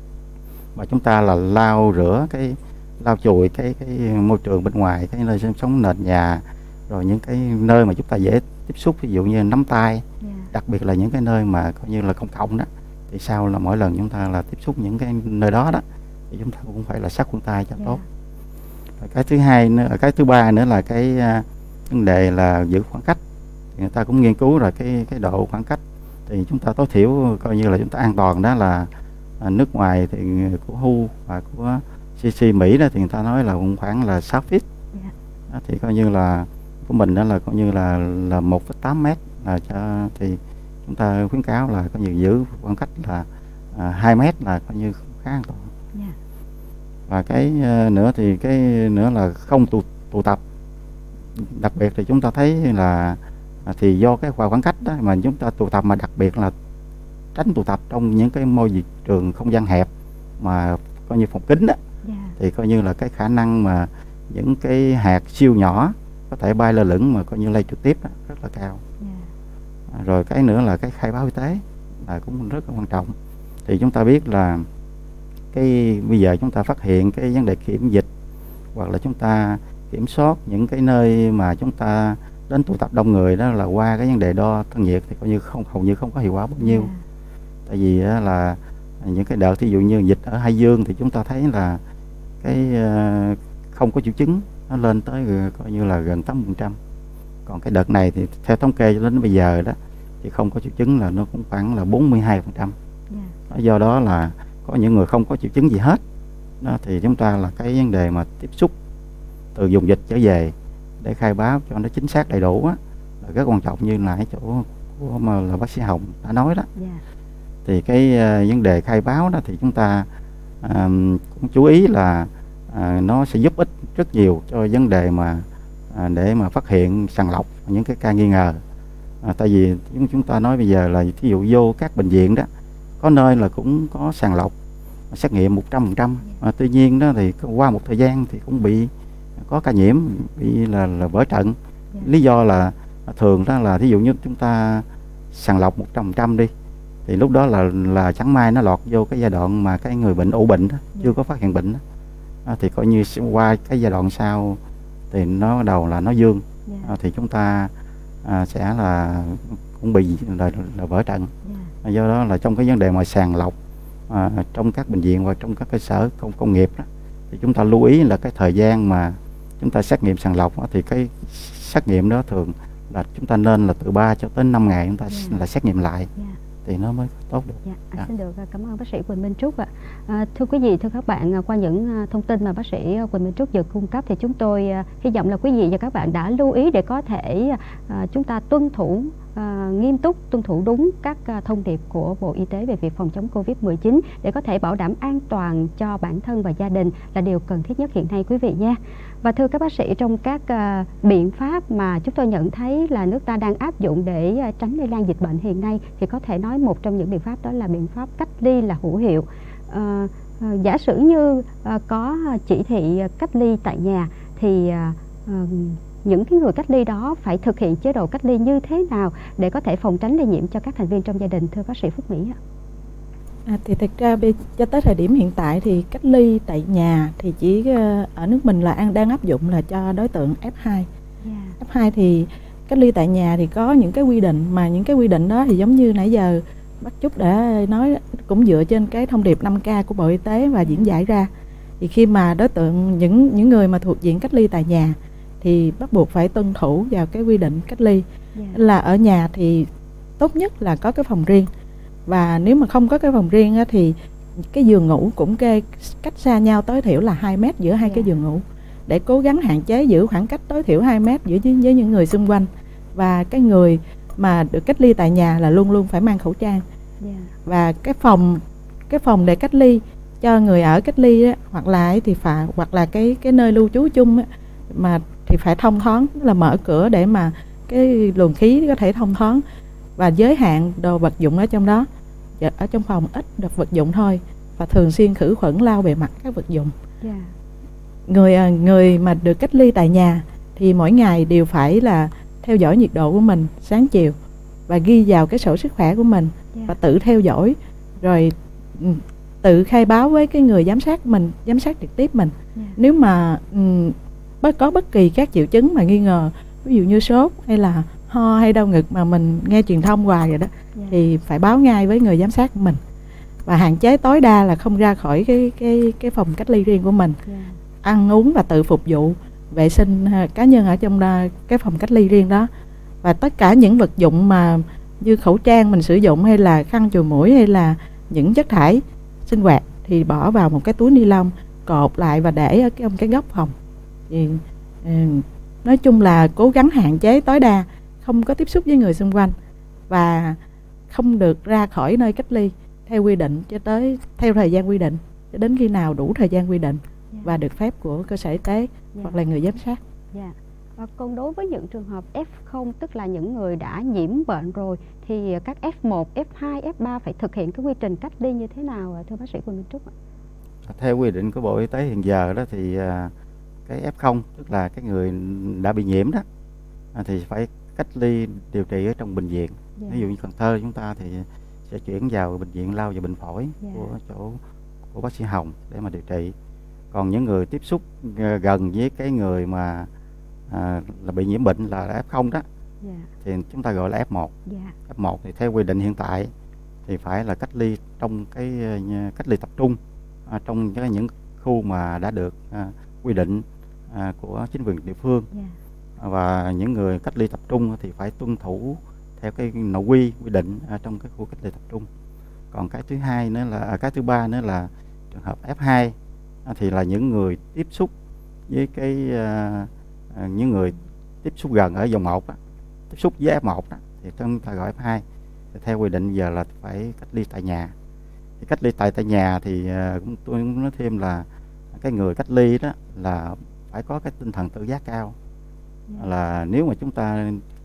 Và chúng ta là lau rửa cái lau chùi cái cái môi trường bên ngoài, cái nơi sinh sống, nền nhà, rồi những cái nơi mà chúng ta dễ tiếp xúc, ví dụ như nắm tay, yeah. đặc biệt là những cái nơi mà coi như là công cộng đó, thì sau là mỗi lần chúng ta là tiếp xúc những cái nơi đó đó thì chúng ta cũng phải là sát khuẩn tay cho yeah. tốt. Rồi cái thứ hai nữa, cái thứ ba nữa là cái uh, vấn đề là giữ khoảng cách. Thì người ta cũng nghiên cứu rồi cái cái độ khoảng cách thì chúng ta tối thiểu coi như là chúng ta an toàn đó là uh, nước ngoài thì của vê kép và của xê xê Mỹ đó thì người ta nói là cũng khoảng là sáu feet, yeah. đó, thì coi như là của mình đó là coi như là là một phẩy tám mét, là cho thì chúng ta khuyến cáo là coi như giữ khoảng cách là à, hai mét là coi như khá an toàn. Yeah. Và cái uh, nữa thì cái nữa là không tụ tụ tập. Đặc biệt thì chúng ta thấy là à, thì do cái khoảng cách đó mà chúng ta tụ tập, mà đặc biệt là tránh tụ tập trong những cái môi trường không gian hẹp mà coi như phòng kín đó. Yeah. Thì coi như là cái khả năng mà những cái hạt siêu nhỏ có thể bay lơ lửng mà coi như lây trực tiếp đó, rất là cao. Yeah. À, rồi cái nữa là cái khai báo y tế là cũng rất là quan trọng. Thì chúng ta biết là cái bây giờ chúng ta phát hiện cái vấn đề kiểm dịch, hoặc là chúng ta kiểm soát những cái nơi mà chúng ta đến tụ tập đông người đó là qua cái vấn đề đo thân nhiệt, thì coi như không hầu như không có hiệu quả bao nhiêu. Yeah. Tại vì là những cái đợt ví dụ như dịch ở Hải Dương thì chúng ta thấy là cái uh, không có triệu chứng nó lên tới coi như là gần tám mươi phần trăm. Còn cái đợt này thì theo thống kê cho đến bây giờ đó thì không có triệu chứng là nó cũng khoảng là bốn mươi hai phần trăm. Yeah. Do đó là có những người không có triệu chứng gì hết đó, thì chúng ta là cái vấn đề mà tiếp xúc từ vùng dịch trở về để khai báo cho nó chính xác đầy đủ á, là rất quan trọng, như là cái chỗ của mà là bác sĩ Hồng đã nói đó. Yeah. Thì cái uh, vấn đề khai báo đó thì chúng ta uh, cũng chú ý là uh, nó sẽ giúp ích rất nhiều cho vấn đề mà uh, để mà phát hiện sàng lọc những cái ca nghi ngờ. À, tại vì chúng chúng ta nói bây giờ là thí dụ vô các bệnh viện đó, có nơi là cũng có sàng lọc xét nghiệm một trăm phần trăm, à, tuy nhiên đó thì qua một thời gian thì cũng bị có ca nhiễm, bị là, là vỡ trận. Yeah. Lý do là thường đó là thí dụ như chúng ta sàng lọc một trăm phần trăm đi, thì lúc đó là là chẳng may nó lọt vô cái giai đoạn mà cái người bệnh ủ bệnh đó, yeah. chưa có phát hiện bệnh đó. À, thì coi như qua cái giai đoạn sau thì nó đầu là nó dương, yeah. à, thì chúng ta à, sẽ là cũng bị là, là vỡ trận. Yeah. À, do đó là trong cái vấn đề mà sàng lọc à, trong các bệnh viện và trong các cơ sở công công nghiệp đó, thì chúng ta lưu ý là cái thời gian mà chúng ta xét nghiệm sàng lọc đó, thì cái xét nghiệm đó thường là chúng ta nên là từ ba cho tới năm ngày chúng ta yeah. là xét nghiệm lại. Yeah. Thì nó mới tốt được. Dạ, à. Xin được cảm ơn bác sĩ Quỳnh Minh Trúc ạ. À, thưa quý vị, thưa các bạn, qua những thông tin mà bác sĩ Quỳnh Minh Trúc vừa cung cấp thì chúng tôi hy vọng là quý vị và các bạn đã lưu ý để có thể à, chúng ta tuân thủ à, nghiêm túc, tuân thủ đúng các à, thông điệp của Bộ Y tế về việc phòng chống Covid mười chín để có thể bảo đảm an toàn cho bản thân và gia đình là điều cần thiết nhất hiện nay quý vị nha. Và thưa các bác sĩ, trong các uh, biện pháp mà chúng tôi nhận thấy là nước ta đang áp dụng để uh, tránh lây lan dịch bệnh hiện nay, thì có thể nói một trong những biện pháp đó là biện pháp cách ly là hữu hiệu. Uh, uh, giả sử như uh, có chỉ thị cách ly tại nhà thì uh, uh, những cái người cách ly đó phải thực hiện chế độ cách ly như thế nào để có thể phòng tránh lây nhiễm cho các thành viên trong gia đình, thưa bác sĩ Phúc Mỹ ạ? À, thì thật ra cho tới thời điểm hiện tại thì cách ly tại nhà thì chỉ ở nước mình là đang áp dụng là cho đối tượng F hai. Yeah. F hai thì cách ly tại nhà thì có những cái quy định, mà những cái quy định đó thì giống như nãy giờ bác Trúc đã nói, cũng dựa trên cái thông điệp năm K của Bộ Y tế và diễn giải ra. Thì khi mà đối tượng những những người mà thuộc diện cách ly tại nhà thì bắt buộc phải tuân thủ vào cái quy định cách ly. Yeah. Là ở nhà thì tốt nhất là có cái phòng riêng. Và nếu mà không có cái phòng riêng á, thì cái giường ngủ cũng kê cách xa nhau tối thiểu là hai mét giữa hai yeah. cái giường ngủ, để cố gắng hạn chế giữ khoảng cách tối thiểu hai mét giữa với những người xung quanh. Và cái người mà được cách ly tại nhà là luôn luôn phải mang khẩu trang. Yeah. Và cái phòng cái phòng để cách ly cho người ở cách ly á, hoặc là thì phải hoặc là cái cái nơi lưu trú chung á, mà thì phải thông thoáng, là mở cửa để mà cái luồng khí có thể thông thoáng, và giới hạn đồ vật dụng ở trong đó. Ở trong phòng ít được vật dụng thôi, và thường xuyên khử khuẩn lau bề mặt các vật dụng. Yeah. Người người mà được cách ly tại nhà thì mỗi ngày đều phải là theo dõi nhiệt độ của mình sáng chiều và ghi vào cái sổ sức khỏe của mình. Yeah. Và tự theo dõi rồi tự khai báo với cái người giám sát mình, giám sát trực tiếp mình. Yeah. Nếu mà um, có bất kỳ các triệu chứng mà nghi ngờ, ví dụ như sốt hay là ho hay đau ngực mà mình nghe truyền thông hoài rồi đó, yeah. thì phải báo ngay với người giám sát của mình, và hạn chế tối đa là không ra khỏi cái cái cái phòng cách ly riêng của mình. Yeah. Ăn uống và tự phục vụ vệ sinh cá nhân ở trong cái phòng cách ly riêng đó. Và tất cả những vật dụng mà như khẩu trang mình sử dụng hay là khăn chùi mũi hay là những chất thải sinh hoạt thì bỏ vào một cái túi ni lông cột lại và để ở trong cái góc phòng. Thì nói chung là cố gắng hạn chế tối đa, không có tiếp xúc với người xung quanh và không được ra khỏi nơi cách ly theo quy định cho tới theo thời gian quy định cho đến khi nào đủ thời gian quy định. Yeah. Và được phép của cơ sở y tế. Yeah. Hoặc là người giám sát. Yeah. Và còn đối với những trường hợp F không, tức là những người đã nhiễm bệnh rồi, thì các F một, F hai, F ba phải thực hiện cái quy trình cách ly như thế nào thưa bác sĩ Quỳnh Minh Trúc ạ? Theo quy định của Bộ Y tế hiện giờ đó thì cái F không, tức là cái người đã bị nhiễm đó, thì phải cách ly điều trị ở trong bệnh viện. Yeah. Ví dụ như Cần Thơ chúng ta thì sẽ chuyển vào bệnh viện Lao và Bệnh Phổi. Yeah. của chỗ của bác sĩ Hồng để mà điều trị. Còn những người tiếp xúc gần với cái người mà à, là bị nhiễm bệnh là F không đó, yeah. thì chúng ta gọi là F một. Yeah. F một thì theo quy định hiện tại thì phải là cách ly trong cái cách ly tập trung à, trong cái những khu mà đã được à, quy định à, của chính quyền địa phương. Yeah. Và những người cách ly tập trung thì phải tuân thủ theo cái nội quy quy định ở trong cái khu cách ly tập trung. Còn cái thứ hai nữa là cái thứ ba nữa là trường hợp F hai thì là những người tiếp xúc với cái uh, những người tiếp xúc gần ở vòng một đó, tiếp xúc với F một đó, thì chúng ta gọi F hai. Thì theo quy định giờ là phải cách ly tại nhà. Thì cách ly tại tại nhà thì uh, tôi cũng nói thêm là cái người cách ly đó là phải có cái tinh thần tự giác cao. Yeah. Là nếu mà chúng ta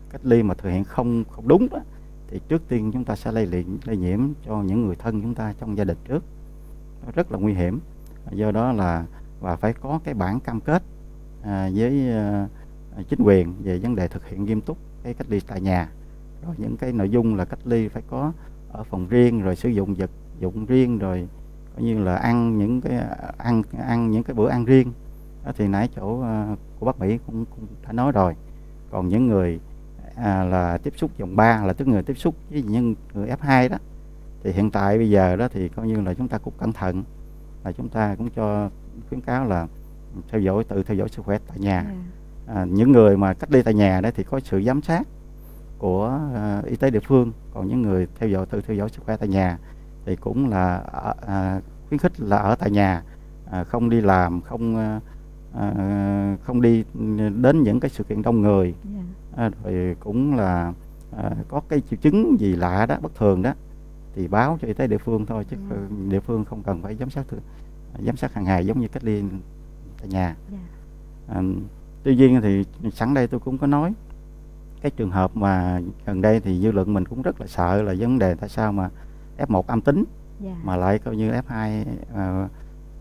cách ly mà thực hiện không không đúng đó, thì trước tiên chúng ta sẽ lây lị, lây nhiễm cho những người thân chúng ta trong gia đình trước. Nó rất là nguy hiểm. Do đó là và phải có cái bản cam kết à, với à, chính quyền về vấn đề thực hiện nghiêm túc cái cách ly tại nhà. Rồi những cái nội dung là cách ly phải có ở phòng riêng, rồi sử dụng vật dụng riêng, rồi coi như là ăn những cái ăn ăn những cái bữa ăn riêng. Đó thì nãy chỗ uh, của bác Mỹ cũng, cũng đã nói rồi. Còn những người à, là tiếp xúc vòng ba, là tức người tiếp xúc với những người ép hai đó, thì hiện tại bây giờ đó thì coi như là chúng ta cũng cẩn thận, là chúng ta cũng cho khuyến cáo là theo dõi tự theo dõi sức khỏe tại nhà. Yeah. À, những người mà cách ly tại nhà đó thì có sự giám sát của uh, y tế địa phương. Còn những người theo dõi tự theo dõi sức khỏe tại nhà thì cũng là uh, khuyến khích là ở tại nhà, uh, không đi làm, không uh, uh, không đi đến những cái sự kiện đông người. Yeah. Uh, rồi cũng là uh, có cái triệu chứng gì lạ đó, bất thường đó, thì báo cho y tế địa phương thôi, chứ yeah. địa phương không cần phải giám sát thường, giám sát hàng ngày giống như cách ly tại nhà. Yeah. Uh, tuy nhiên thì sẵn đây tôi cũng có nói cái trường hợp mà gần đây thì dư luận mình cũng rất là sợ là vấn đề tại sao mà ép một âm tính, yeah. mà lại coi như ép hai uh,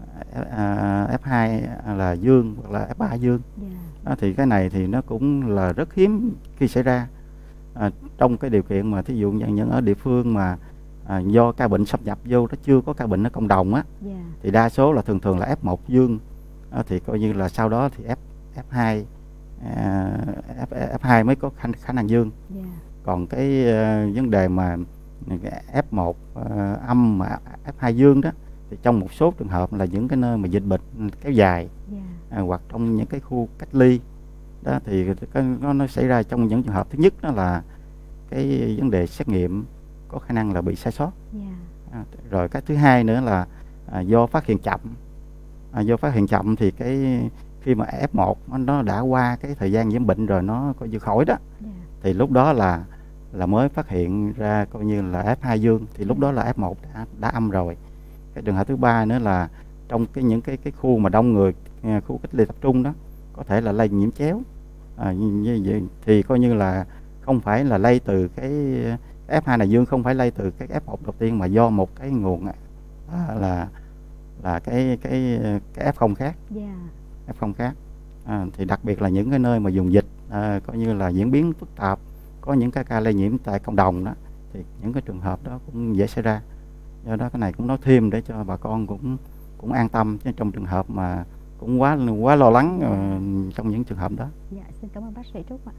ép hai là dương hoặc là ép ba dương. Yeah. Đó, thì cái này thì nó cũng là rất hiếm khi xảy ra. À, trong cái điều kiện mà thí dụ như những ở địa phương mà à, do ca bệnh xâm nhập vô, nó chưa có ca bệnh ở cộng đồng á, yeah. thì đa số là thường thường là ép một dương. À, thì coi như là sau đó thì F, ép hai à, F, ép hai mới có khả, khả năng dương. Yeah. Còn cái uh, vấn đề mà ép một uh, âm mà ép hai dương đó, thì trong một số trường hợp là những cái nơi mà dịch bệnh kéo dài, yeah. à, hoặc trong những cái khu cách ly đó, thì nó, nó xảy ra trong những trường hợp thứ nhất đó là cái vấn đề xét nghiệm có khả năng là bị sai sót. Yeah. À, rồi cái thứ hai nữa là à, do phát hiện chậm. À, do phát hiện chậm thì cái khi mà ép một nó đã qua cái thời gian nhiễm bệnh rồi, nó coi như khỏi đó, yeah. thì lúc đó là là mới phát hiện ra coi như là ép hai dương, thì lúc đó là ép một đã, đã âm rồi. Cái trường hợp thứ ba nữa là trong cái những cái cái khu mà đông người, khu cách ly tập trung đó, có thể là lây nhiễm chéo. À, như vậy thì coi như là không phải là lây từ cái ép hai là dương, không phải lây từ cái ép một đầu tiên, mà do một cái nguồn à, là là cái cái cái ép không khác. Yeah. ép không khác. À, thì đặc biệt là những cái nơi mà vùng dịch à, coi như là diễn biến phức tạp, có những cái ca lây nhiễm tại cộng đồng đó, thì những cái trường hợp đó cũng dễ xảy ra. Do đó cái này cũng nói thêm để cho bà con cũng cũng an tâm, chứ trong trường hợp mà cũng quá quá lo lắng uh, trong những trường hợp đó. Dạ, xin cảm ơn bác sĩ Trúc ạ.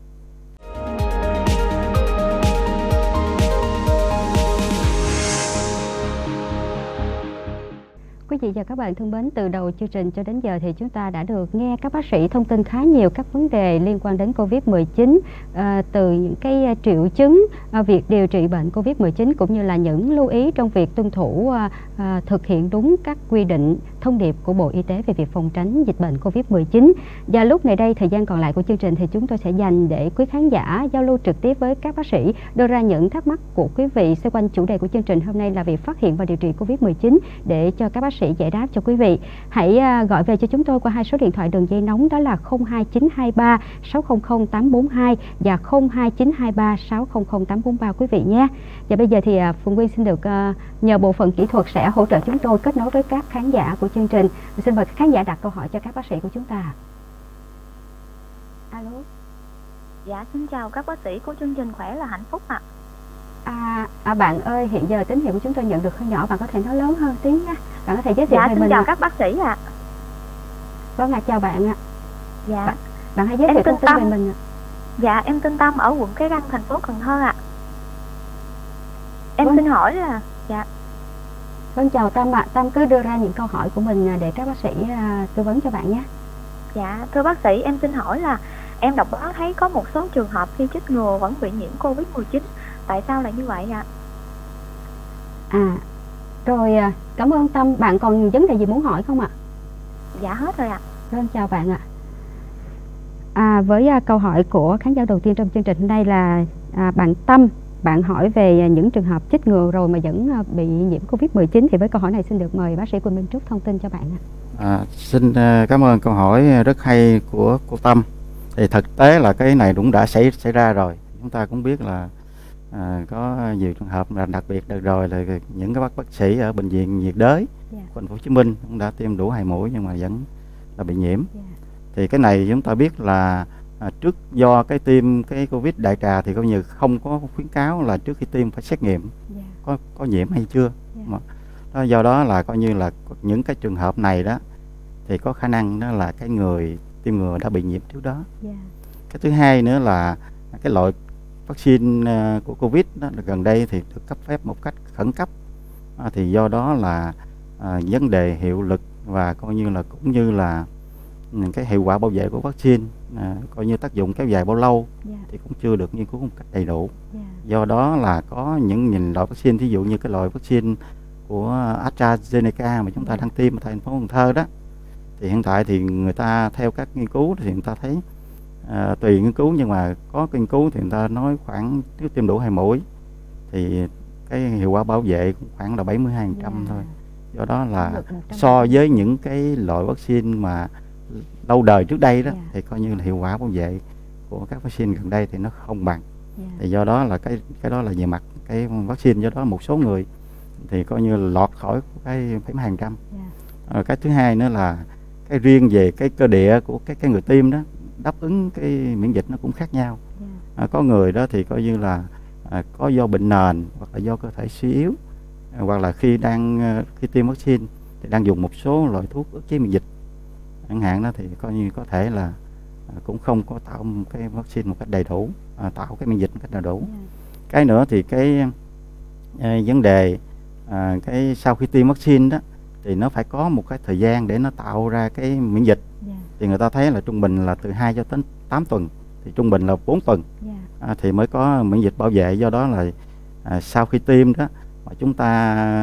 Quý vị và các bạn thân mến, từ đầu chương trình cho đến giờ thì chúng ta đã được nghe các bác sĩ thông tin khá nhiều các vấn đề liên quan đến Covid mười chín, à, từ những cái triệu chứng, à, việc điều trị bệnh Covid mười chín, cũng như là những lưu ý trong việc tuân thủ à, à, thực hiện đúng các quy định, thông điệp của Bộ Y tế về việc phòng tránh dịch bệnh Covid mười chín. Và lúc này đây, thời gian còn lại của chương trình thì chúng tôi sẽ dành để quý khán giả giao lưu trực tiếp với các bác sĩ, đưa ra những thắc mắc của quý vị xoay quanh chủ đề của chương trình hôm nay là việc phát hiện và điều trị Covid mười chín, để cho các bác sĩ giải đáp cho quý vị. Hãy gọi về cho chúng tôi qua hai số điện thoại đường dây nóng, đó là không hai chín hai ba sáu không không tám bốn hai và không hai chín hai ba sáu không không tám bốn ba quý vị nhé. Và bây giờ thì Phùng Quyên xin được nhờ bộ phận kỹ thuật sẽ hỗ trợ chúng tôi kết nối với các khán giả của chương trình. Xin mời các khán giả đặt câu hỏi cho các bác sĩ của chúng ta. Alo. Dạ, xin chào các bác sĩ của chương trình Khỏe là Hạnh Phúc ạ. À, à, bạn ơi, hiện giờ tín hiệu của chúng tôi nhận được hơi nhỏ, bạn có thể nói lớn hơn tiếng nha. Bạn có thể giới thiệu dạ, về xin mình. chào à. các bác sĩ ạ. À. Vâng ạ, à, chào bạn ạ. À. Dạ. Bạn, bạn hãy giới thiệu thông tin về mình ạ. À. Dạ, em tên Tâm ở quận Cái Răng, thành phố Cần Thơ ạ. À. Em vâng. xin hỏi là dạ. Vâng, chào Tâm ạ. À. Tâm cứ đưa ra những câu hỏi của mình để các bác sĩ uh, tư vấn cho bạn nhé. Dạ, thưa bác sĩ, em xin hỏi là em đọc báo thấy có một số trường hợp khi chích ngừa vẫn bị nhiễm Covid mười chín. Tại sao lại như vậy ạ? À? à, rồi cảm ơn Tâm. Bạn còn vấn đề gì muốn hỏi không ạ? Dạ hết rồi ạ. Vâng, chào bạn ạ. À, với à, câu hỏi của khán giả đầu tiên trong chương trình hôm nay là à, bạn Tâm. Bạn hỏi về những trường hợp chích ngừa rồi mà vẫn à, bị nhiễm Covid mười chín. Thì với câu hỏi này xin được mời bác sĩ Quỳnh Minh Trúc thông tin cho bạn ạ. À, xin cảm ơn câu hỏi rất hay của cô Tâm. Thì thực tế là cái này cũng đã xảy xảy ra rồi. chúng ta cũng biết là à, có nhiều trường hợp là đặc biệt được rồi là những cái bác bác sĩ ở bệnh viện nhiệt đới yeah. của thành phố Hồ Chí Minh cũng đã tiêm đủ hai mũi nhưng mà vẫn là bị nhiễm. Yeah. Thì cái này chúng ta biết là à, trước do cái tiêm cái Covid đại trà thì coi như không có khuyến cáo là trước khi tiêm phải xét nghiệm yeah. có có nhiễm hay chưa. Yeah. Mà, đó, do đó là coi như là những cái trường hợp này đó thì có khả năng đó là cái người tiêm ngừa đã bị nhiễm trước đó. Yeah. Cái thứ hai nữa là cái loại vaccine của Covid đó, gần đây thì được cấp phép một cách khẩn cấp, à, thì do đó là à, vấn đề hiệu lực và coi như là cũng như là cái hiệu quả bảo vệ của vaccine, à, coi như tác dụng kéo dài bao lâu yeah. thì cũng chưa được nghiên cứu một cách đầy đủ. Yeah. Do đó là có những nhìn loại vaccine, thí dụ như cái loại vaccine của AstraZeneca mà chúng ta đang tiêm ở thành phố Cần Thơ đó, thì hiện tại thì người ta theo các nghiên cứu thì người ta thấy à, tùy nghiên cứu nhưng mà có nghiên cứu thì người ta nói khoảng nếu tiêm đủ hai mũi thì cái hiệu quả bảo vệ cũng khoảng là bảy mươi hai phần trăm yeah. thôi. Do đó là so với những cái loại vaccine mà lâu đời trước đây đó yeah. thì coi như là hiệu quả bảo vệ của các vaccine gần đây thì nó không bằng. Yeah. Thì do đó là cái cái đó là về mặt cái vaccine, do đó một số người thì coi như là lọt khỏi cái bảy mươi hai phần trăm. Yeah. À, cái thứ hai nữa là cái riêng về cái cơ địa của cái cái người tiêm đó đáp ứng cái miễn dịch nó cũng khác nhau. Yeah. À, có người đó thì coi như là à, có do bệnh nền hoặc là do cơ thể suy yếu, à, hoặc là khi đang khi tiêm vaccine thì đang dùng một số loại thuốc ức chế miễn dịch chẳng hạn đó, thì coi như có thể là à, cũng không có tạo cái vaccine một cách đầy đủ, à, tạo cái miễn dịch một cách đầy đủ. Yeah. Cái nữa thì cái à, vấn đề à, cái sau khi tiêm vaccine đó thì nó phải có một cái thời gian để nó tạo ra cái miễn dịch. Yeah. Thì người ta thấy là trung bình là từ hai cho đến tám tuần, thì trung bình là bốn tuần. Yeah. à, thì mới có miễn dịch bảo vệ. Do đó là à, sau khi tiêm đó mà chúng ta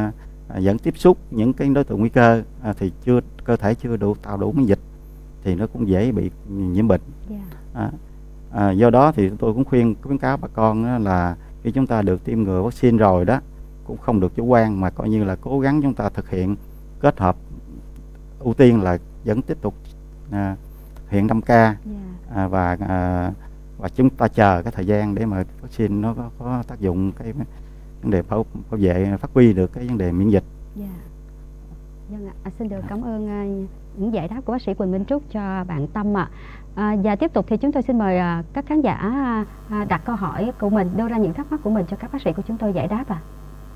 à, vẫn tiếp xúc những cái đối tượng nguy cơ, à, thì chưa cơ thể chưa đủ tạo đủ miễn dịch thì nó cũng dễ bị nhiễm bệnh. Yeah. à, à, do đó thì tôi cũng khuyên khuyến cáo bà con là khi chúng ta được tiêm ngừa vaccine rồi đó cũng không được chủ quan, mà coi như là cố gắng chúng ta thực hiện kết hợp, ưu tiên là vẫn tiếp tục à, thực hiện năm K. Yeah. à, và à, và chúng ta chờ cái thời gian để mà vaccine nó có, có tác dụng cái vấn đề bảo, bảo vệ, phát huy được cái vấn đề miễn dịch. Yeah. Vâng ạ, à, xin được cảm ơn uh, những giải đáp của bác sĩ Quỳnh Minh Trúc cho bạn Tâm ạ. À. À, và tiếp tục thì chúng tôi xin mời uh, các khán giả uh, đặt câu hỏi của mình, đưa ra những thắc mắc của mình cho các bác sĩ của chúng tôi giải đáp ạ. À.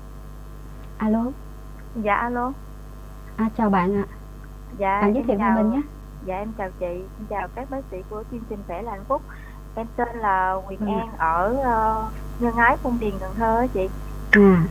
Alo. Dạ alo. À, chào bạn ạ. Dạ. Bạn giới thiệu về mình nhé. Dạ em chào chị, em chào các bác sĩ của chương trình Khỏe là Hạnh Phúc. Em tên là Nguyệt ừ. An ở uh, Nhân Ái, Phong Điền, Cần Thơ á chị. À.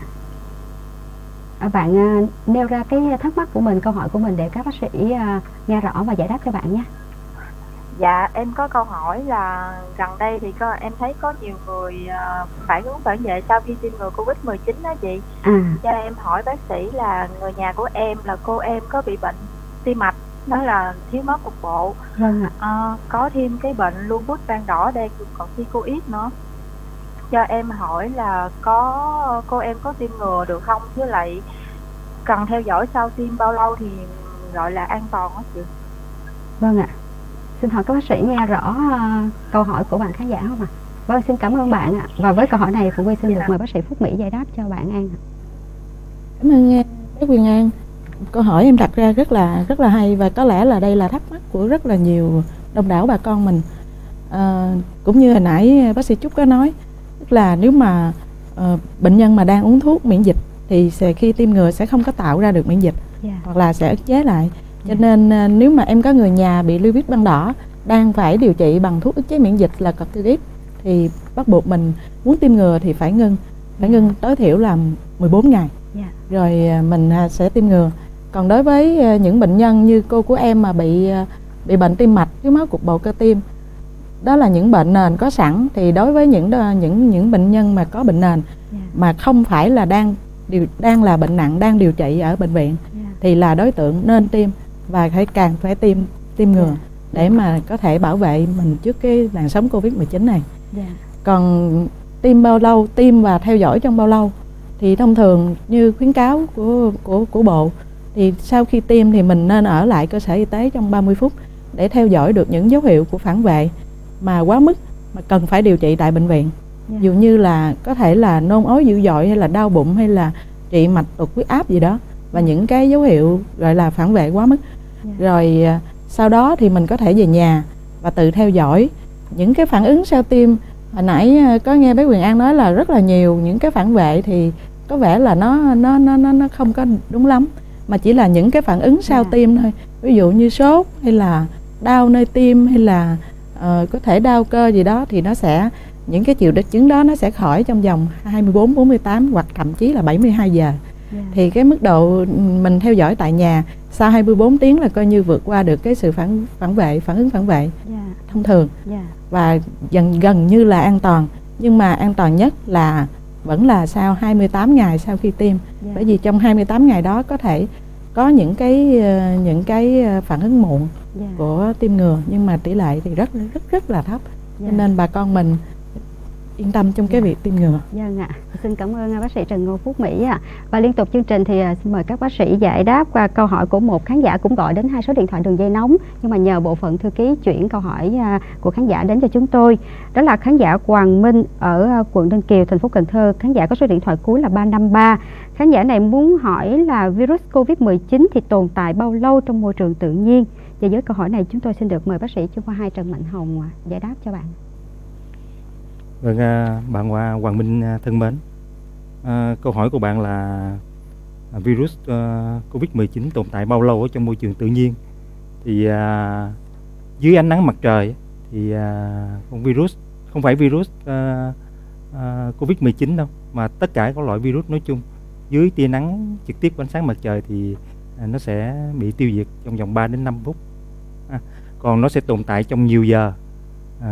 À, bạn uh, nêu ra cái thắc mắc của mình, câu hỏi của mình để các bác sĩ uh, nghe rõ và giải đáp cho bạn nhé. Dạ em có câu hỏi là gần đây thì có em thấy có nhiều người uh, phản ứng phản vệ sau khi tiêm ngừa Covid mười chín đó chị. À. Cho em hỏi bác sĩ là người nhà của em là cô em có bị bệnh tim mạch, đó là thiếu máu cục bộ. Vâng ạ. À, có thêm cái bệnh lupus ban đỏ đang còn corticoid nữa. Cho em hỏi là có cô em có tiêm ngừa được không, với lại cần theo dõi sau tiêm bao lâu thì gọi là an toàn đó chị? Vâng ạ. Xin hỏi các bác sĩ nghe rõ uh, câu hỏi của bạn khán giả không ạ? Vâng, xin cảm ơn bạn ạ. Và với câu hỏi này phụ huynh xin được mời bác sĩ Phúc Mỹ giải đáp cho bạn An. Cảm ơn bác Quyền An. Câu hỏi em đặt ra rất là rất là hay, và có lẽ là đây là thắc mắc của rất là nhiều đông đảo bà con mình. À, cũng như hồi nãy bác sĩ Trúc có nói, tức là nếu mà uh, bệnh nhân mà đang uống thuốc miễn dịch thì sẽ, khi tiêm ngừa sẽ không có tạo ra được miễn dịch, yeah. hoặc là sẽ ức chế lại. Cho yeah. nên uh, nếu mà em có người nhà bị lupus ban đỏ đang phải điều trị bằng thuốc ức chế miễn dịch là corticoid thì bắt buộc mình muốn tiêm ngừa thì phải ngưng, phải yeah. ngưng tối thiểu là mười bốn ngày, yeah. rồi uh, mình uh, sẽ tiêm ngừa. Còn đối với uh, những bệnh nhân như cô của em mà bị uh, bị bệnh tim mạch, thiếu máu cục bộ cơ tim, đó là những bệnh nền có sẵn, thì đối với những những những bệnh nhân mà có bệnh nền yeah. mà không phải là đang điều đang là bệnh nặng đang điều trị ở bệnh viện, yeah. thì là đối tượng nên tiêm, và phải càng phải tiêm tiêm ngừa yeah. để mà có thể bảo vệ mình trước cái làn sóng Covid mười chín này. Yeah. Còn tiêm bao lâu, tiêm và theo dõi trong bao lâu thì thông thường như khuyến cáo của của của bộ thì sau khi tiêm thì mình nên ở lại cơ sở y tế trong ba mươi phút để theo dõi được những dấu hiệu của phản vệ mà quá mức mà cần phải điều trị tại bệnh viện. ví dụ như là có thể là nôn ói dữ dội hay là đau bụng hay là trị mạch đột huyết áp gì đó, và những cái dấu hiệu gọi là phản vệ quá mức. Yeah. Rồi sau đó thì mình có thể về nhà và tự theo dõi những cái phản ứng sau tiêm. Hồi nãy có nghe bác Quyền An nói là rất là nhiều những cái phản vệ, thì có vẻ là nó nó nó nó nó không có đúng lắm, mà chỉ là những cái phản ứng sau yeah. tiêm thôi. Ví dụ như sốt hay là đau nơi tim hay là uh, có thể đau cơ gì đó, thì nó sẽ những cái triệu chứng đó nó sẽ khỏi trong vòng hai mươi bốn, bốn mươi tám hoặc thậm chí là bảy mươi hai giờ. Yeah. Thì cái mức độ mình theo dõi tại nhà sau hai mươi bốn tiếng là coi như vượt qua được cái sự phản phản vệ, phản ứng phản vệ yeah. thông thường. Yeah. Và dần gần như là an toàn. Nhưng mà an toàn nhất là vẫn là sau hai mươi tám ngày sau khi tiêm. Yeah. Bởi vì trong hai mươi tám ngày đó có thể có những cái những cái phản ứng muộn yeah. của tiêm ngừa, nhưng mà tỷ lệ thì rất rất rất là thấp. Yeah. Cho nên bà con mình yên tâm trong cái việc tiêm ngừa. Vâng ạ. Xin cảm ơn bác sĩ Trần Ngô Phúc Mỹ ạ. Và liên tục chương trình thì xin mời các bác sĩ giải đáp qua câu hỏi của một khán giả cũng gọi đến hai số điện thoại đường dây nóng, nhưng mà nhờ bộ phận thư ký chuyển câu hỏi của khán giả đến cho chúng tôi. Đó là khán giả Hoàng Minh ở quận Ninh Kiều, thành phố Cần Thơ. Khán giả có số điện thoại cuối là ba năm ba. Khán giả này muốn hỏi là virus Covid mười chín thì tồn tại bao lâu trong môi trường tự nhiên? Và với câu hỏi này chúng tôi xin được mời bác sĩ chuyên khoa hai Trần Mạnh Hồng giải đáp cho bạn. Vâng, bạn Hoàng Minh thân mến, à, câu hỏi của bạn là virus uh, Covid mười chín tồn tại bao lâu ở trong môi trường tự nhiên? Thì uh, dưới ánh nắng mặt trời thì uh, con virus không phải virus uh, uh, Covid mười chín đâu, mà tất cả các loại virus nói chung dưới tia nắng trực tiếp của ánh sáng mặt trời thì uh, nó sẽ bị tiêu diệt trong vòng ba đến năm phút. À, còn nó sẽ tồn tại trong nhiều giờ uh,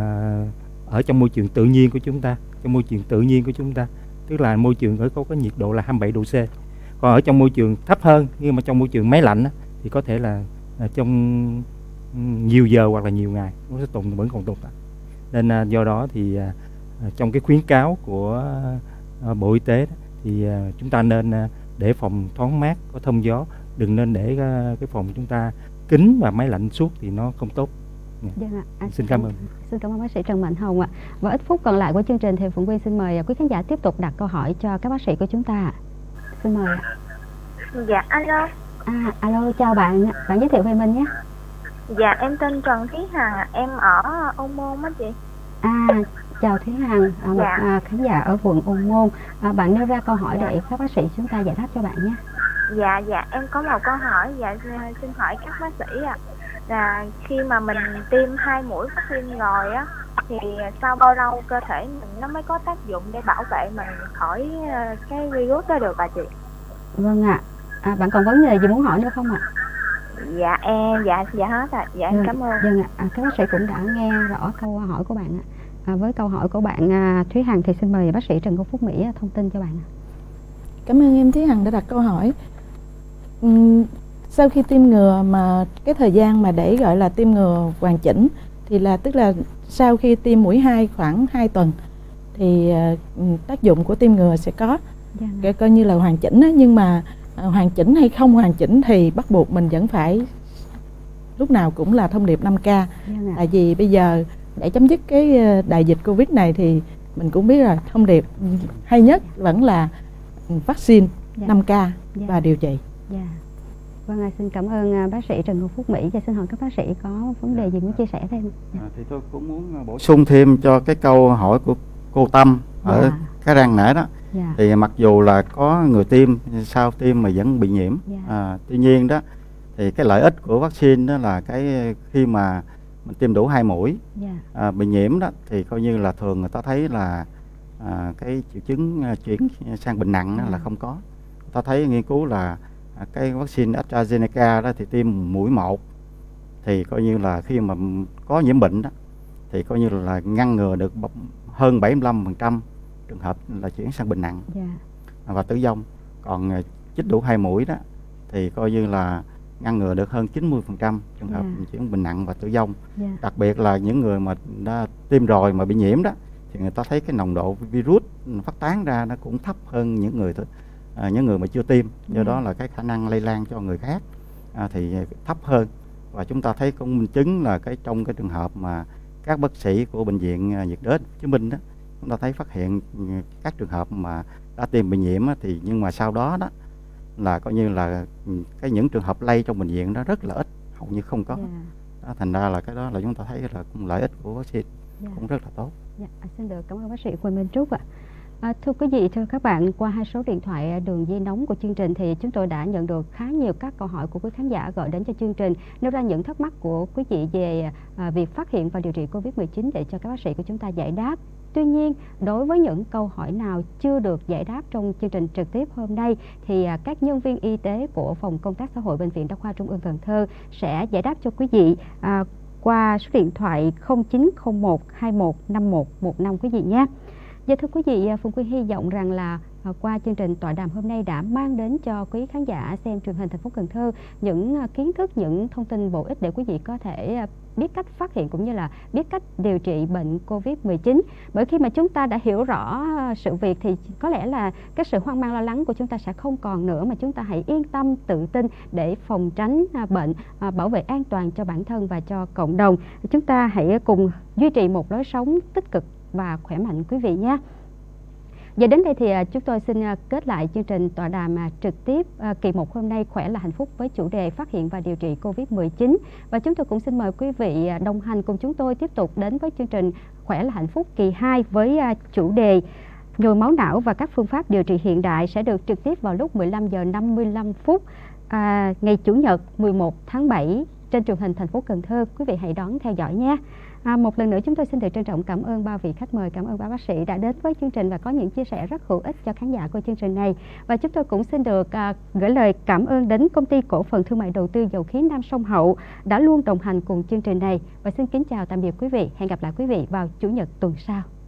ở trong môi trường tự nhiên của chúng ta, trong môi trường tự nhiên của chúng ta, tức là môi trường ở có cái nhiệt độ là hai mươi bảy độ C. Còn ở trong môi trường thấp hơn, nhưng mà trong môi trường máy lạnh á, thì có thể là, là trong nhiều giờ hoặc là nhiều ngày nó sẽ tồn vẫn còn tồn tại. Nên à, do đó thì à, trong cái khuyến cáo của à, Bộ Y tế đó, thì à, chúng ta nên à, để phòng thoáng mát, có thông gió, đừng nên để à, cái phòng chúng ta kín và máy lạnh suốt thì nó không tốt. Vâng ạ. À, xin cảm ơn. Xin cảm ơn bác sĩ Trần Mạnh Hồng ạ. Và ít phút còn lại của chương trình thì Phụng Quyên xin mời quý khán giả tiếp tục đặt câu hỏi cho các bác sĩ của chúng ta. Xin mời ạ. Dạ, alo. À, alo, chào bạn. Bạn giới thiệu về mình nhé. Dạ, em tên Trần Thúy Hằng, em ở Ô Môn á chị. À, chào Thúy Hằng, à, một dạ. à, khán giả ở quận Ô Môn. À, bạn nêu ra câu hỏi dạ. để các bác sĩ chúng ta giải đáp cho bạn nhé. Dạ, dạ, em có một câu hỏi. Dạ, xin hỏi các bác sĩ ạ. À. Là khi mà mình tiêm hai mũi vaccine rồi á, thì sau bao lâu cơ thể mình nó mới có tác dụng để bảo vệ mình khỏi cái virus đó được bà chị? Vâng ạ. À, bạn còn vấn đề gì muốn hỏi nữa không ạ? Dạ em dạ dạ hết rồi. Dạ em cảm ơn. Vâng ạ. À, các bác sĩ cũng đã nghe rõ câu hỏi của bạn ạ. À, với câu hỏi của bạn à, Thúy Hằng thì xin mời bác sĩ Trần Ngô Phúc Mỹ thông tin cho bạn. Cảm ơn em Thúy Hằng đã đặt câu hỏi. Uhm, sau khi tiêm ngừa mà cái thời gian mà để gọi là tiêm ngừa hoàn chỉnh thì là tức là sau khi tiêm mũi hai khoảng hai tuần thì uh, tác dụng của tiêm ngừa sẽ có cái coi như là hoàn chỉnh đó. Nhưng mà uh, hoàn chỉnh hay không hoàn chỉnh thì bắt buộc mình vẫn phải lúc nào cũng là thông điệp năm K. Tại vì bây giờ để chấm dứt cái đại dịch Covid này thì mình cũng biết rồi, thông điệp hay nhất vẫn là vaccine yeah. năm K yeah. và điều trị. Yeah. Vâng, xin cảm ơn bác sĩ Trần Ngô Phúc Mỹ. Và xin hỏi các bác sĩ có vấn đề gì muốn chia sẻ thêm? À, thì tôi cũng muốn bổ sung thêm cho cái câu hỏi của cô Tâm ở yeah. cái răng nãy đó. Yeah. Thì mặc dù là có người tiêm sau tiêm mà vẫn bị nhiễm, yeah. à, tuy nhiên đó thì cái lợi ích của vaccine đó là cái khi mà mình tiêm đủ hai mũi yeah. à, bị nhiễm đó thì coi như là thường người ta thấy là à, cái triệu chứng à, chuyển sang bệnh nặng đó yeah. là không có. Người ta thấy nghiên cứu là à, cái vaccine AstraZeneca đó thì tiêm mũi một thì coi như là khi mà có nhiễm bệnh đó thì coi như là ngăn ngừa được hơn bảy mươi lăm phần trăm trường hợp là chuyển sang bệnh nặng yeah. và tử vong. Còn chích đủ hai mũi đó thì coi như là ngăn ngừa được hơn chín mươi phần trăm trường hợp yeah. chuyển bệnh nặng và tử vong. Yeah. Đặc biệt là những người mà đã tiêm rồi mà bị nhiễm đó thì người ta thấy cái nồng độ virus phát tán ra nó cũng thấp hơn những người à, những người mà chưa tiêm. Do yeah. đó là cái khả năng lây lan cho người khác à, thì thấp hơn. Và chúng ta thấy cũng minh chứng là cái trong cái trường hợp mà các bác sĩ của bệnh viện nhiệt đới Hồ Chí Minh đó chúng ta thấy phát hiện các trường hợp mà đã tiêm bị nhiễm á, thì nhưng mà sau đó đó là coi như là cái những trường hợp lây trong bệnh viện đó rất là ít, hầu như không có. Yeah. Đó, thành ra là cái đó là chúng ta thấy là cũng lợi ích của vaccine. Yeah. Cũng rất là tốt. Yeah. À, xin được cảm ơn bác sĩ Quỳnh Minh Trúc ạ. À, thưa quý vị, thưa các bạn, qua hai số điện thoại đường dây nóng của chương trình thì chúng tôi đã nhận được khá nhiều các câu hỏi của quý khán giả gọi đến cho chương trình, nêu ra những thắc mắc của quý vị về à, việc phát hiện và điều trị Covid mười chín để cho các bác sĩ của chúng ta giải đáp. Tuy nhiên, đối với những câu hỏi nào chưa được giải đáp trong chương trình trực tiếp hôm nay thì à, các nhân viên y tế của Phòng Công tác Xã hội Bệnh viện Đa khoa Trung ương Cần Thơ sẽ giải đáp cho quý vị à, qua số điện thoại không chín không một hai một năm một một năm quý vị nhé. Dạ thưa quý vị, Phương Quy hy vọng rằng là qua chương trình tọa đàm hôm nay đã mang đến cho quý khán giả xem truyền hình thành phố Cần Thơ những kiến thức, những thông tin bổ ích để quý vị có thể biết cách phát hiện cũng như là biết cách điều trị bệnh Covid mười chín. Bởi khi mà chúng ta đã hiểu rõ sự việc thì có lẽ là cái sự hoang mang lo lắng của chúng ta sẽ không còn nữa, mà chúng ta hãy yên tâm tự tin để phòng tránh bệnh, bảo vệ an toàn cho bản thân và cho cộng đồng. Chúng ta hãy cùng duy trì một lối sống tích cực và khỏe mạnh quý vị nhé. Và đến đây thì chúng tôi xin kết lại chương trình tọa đàm trực tiếp kỳ một hôm nay khỏe là hạnh phúc với chủ đề phát hiện và điều trị Covid mười chín. Và chúng tôi cũng xin mời quý vị đồng hành cùng chúng tôi tiếp tục đến với chương trình khỏe là hạnh phúc kỳ hai với chủ đề nhồi máu não và các phương pháp điều trị hiện đại, sẽ được trực tiếp vào lúc mười lăm giờ năm mươi lăm phút à, ngày Chủ nhật mười một tháng bảy trên truyền hình thành phố Cần Thơ. Quý vị hãy đón theo dõi nhé. À, một lần nữa chúng tôi xin được trân trọng cảm ơn ba vị khách mời, cảm ơn ba bác sĩ đã đến với chương trình và có những chia sẻ rất hữu ích cho khán giả của chương trình này. Và chúng tôi cũng xin được à, gửi lời cảm ơn đến Công ty Cổ phần Thương mại Đầu tư Dầu khí Nam Sông Hậu đã luôn đồng hành cùng chương trình này. Và xin kính chào tạm biệt quý vị, hẹn gặp lại quý vị vào Chủ nhật tuần sau.